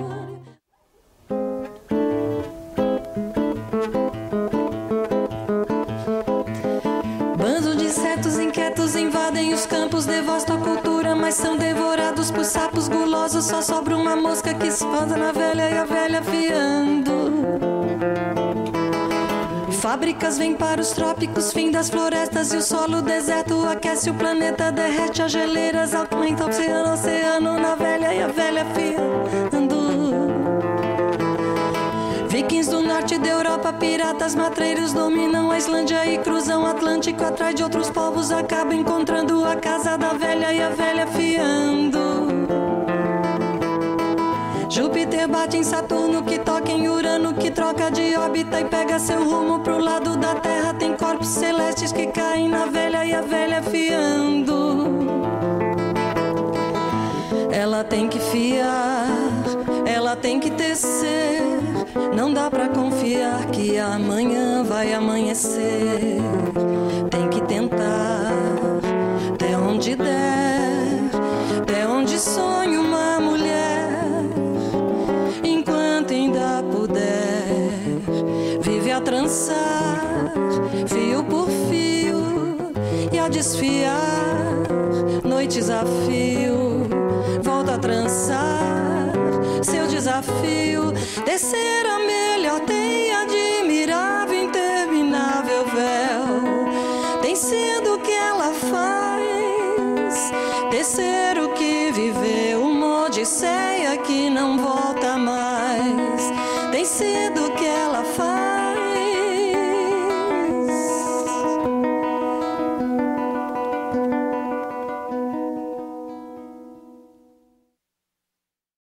Bandos de insetos inquietos invadem os campos, devastam a cultura, mas são devorados por sapos gulosos. Só sobra uma mosca que espanta na velha e a velha fiando. Fábricas vêm para os trópicos, fim das florestas e o solo deserto aquece o planeta, derrete as geleiras, aumenta o oceano na velha e a velha fiando. Vikings do norte da Europa, piratas matreiros dominam a Islândia e cruzam o Atlântico atrás de outros povos, acabam encontrando a casa da velha e a velha fiando. Júpiter bate em Saturno, que toca em Urano, que troca de órbita e pega seu rumo pro lado da Terra. Tem corpos celestes que caem na velha e a velha fiando. Ela tem que fiar, ela tem que tecer. Não dá pra confiar que amanhã vai amanhecer. Tem que tentar, até onde der, até onde sonha uma mulher. Enquanto ainda puder, vive a trançar, fio por fio, e a desfiar, noites a fio. Volta a trançar seu desafio, descer a melhor teia, admirável, interminável véu. Tem sido o que ela faz Terceiro que viveu uma odisseia que não volta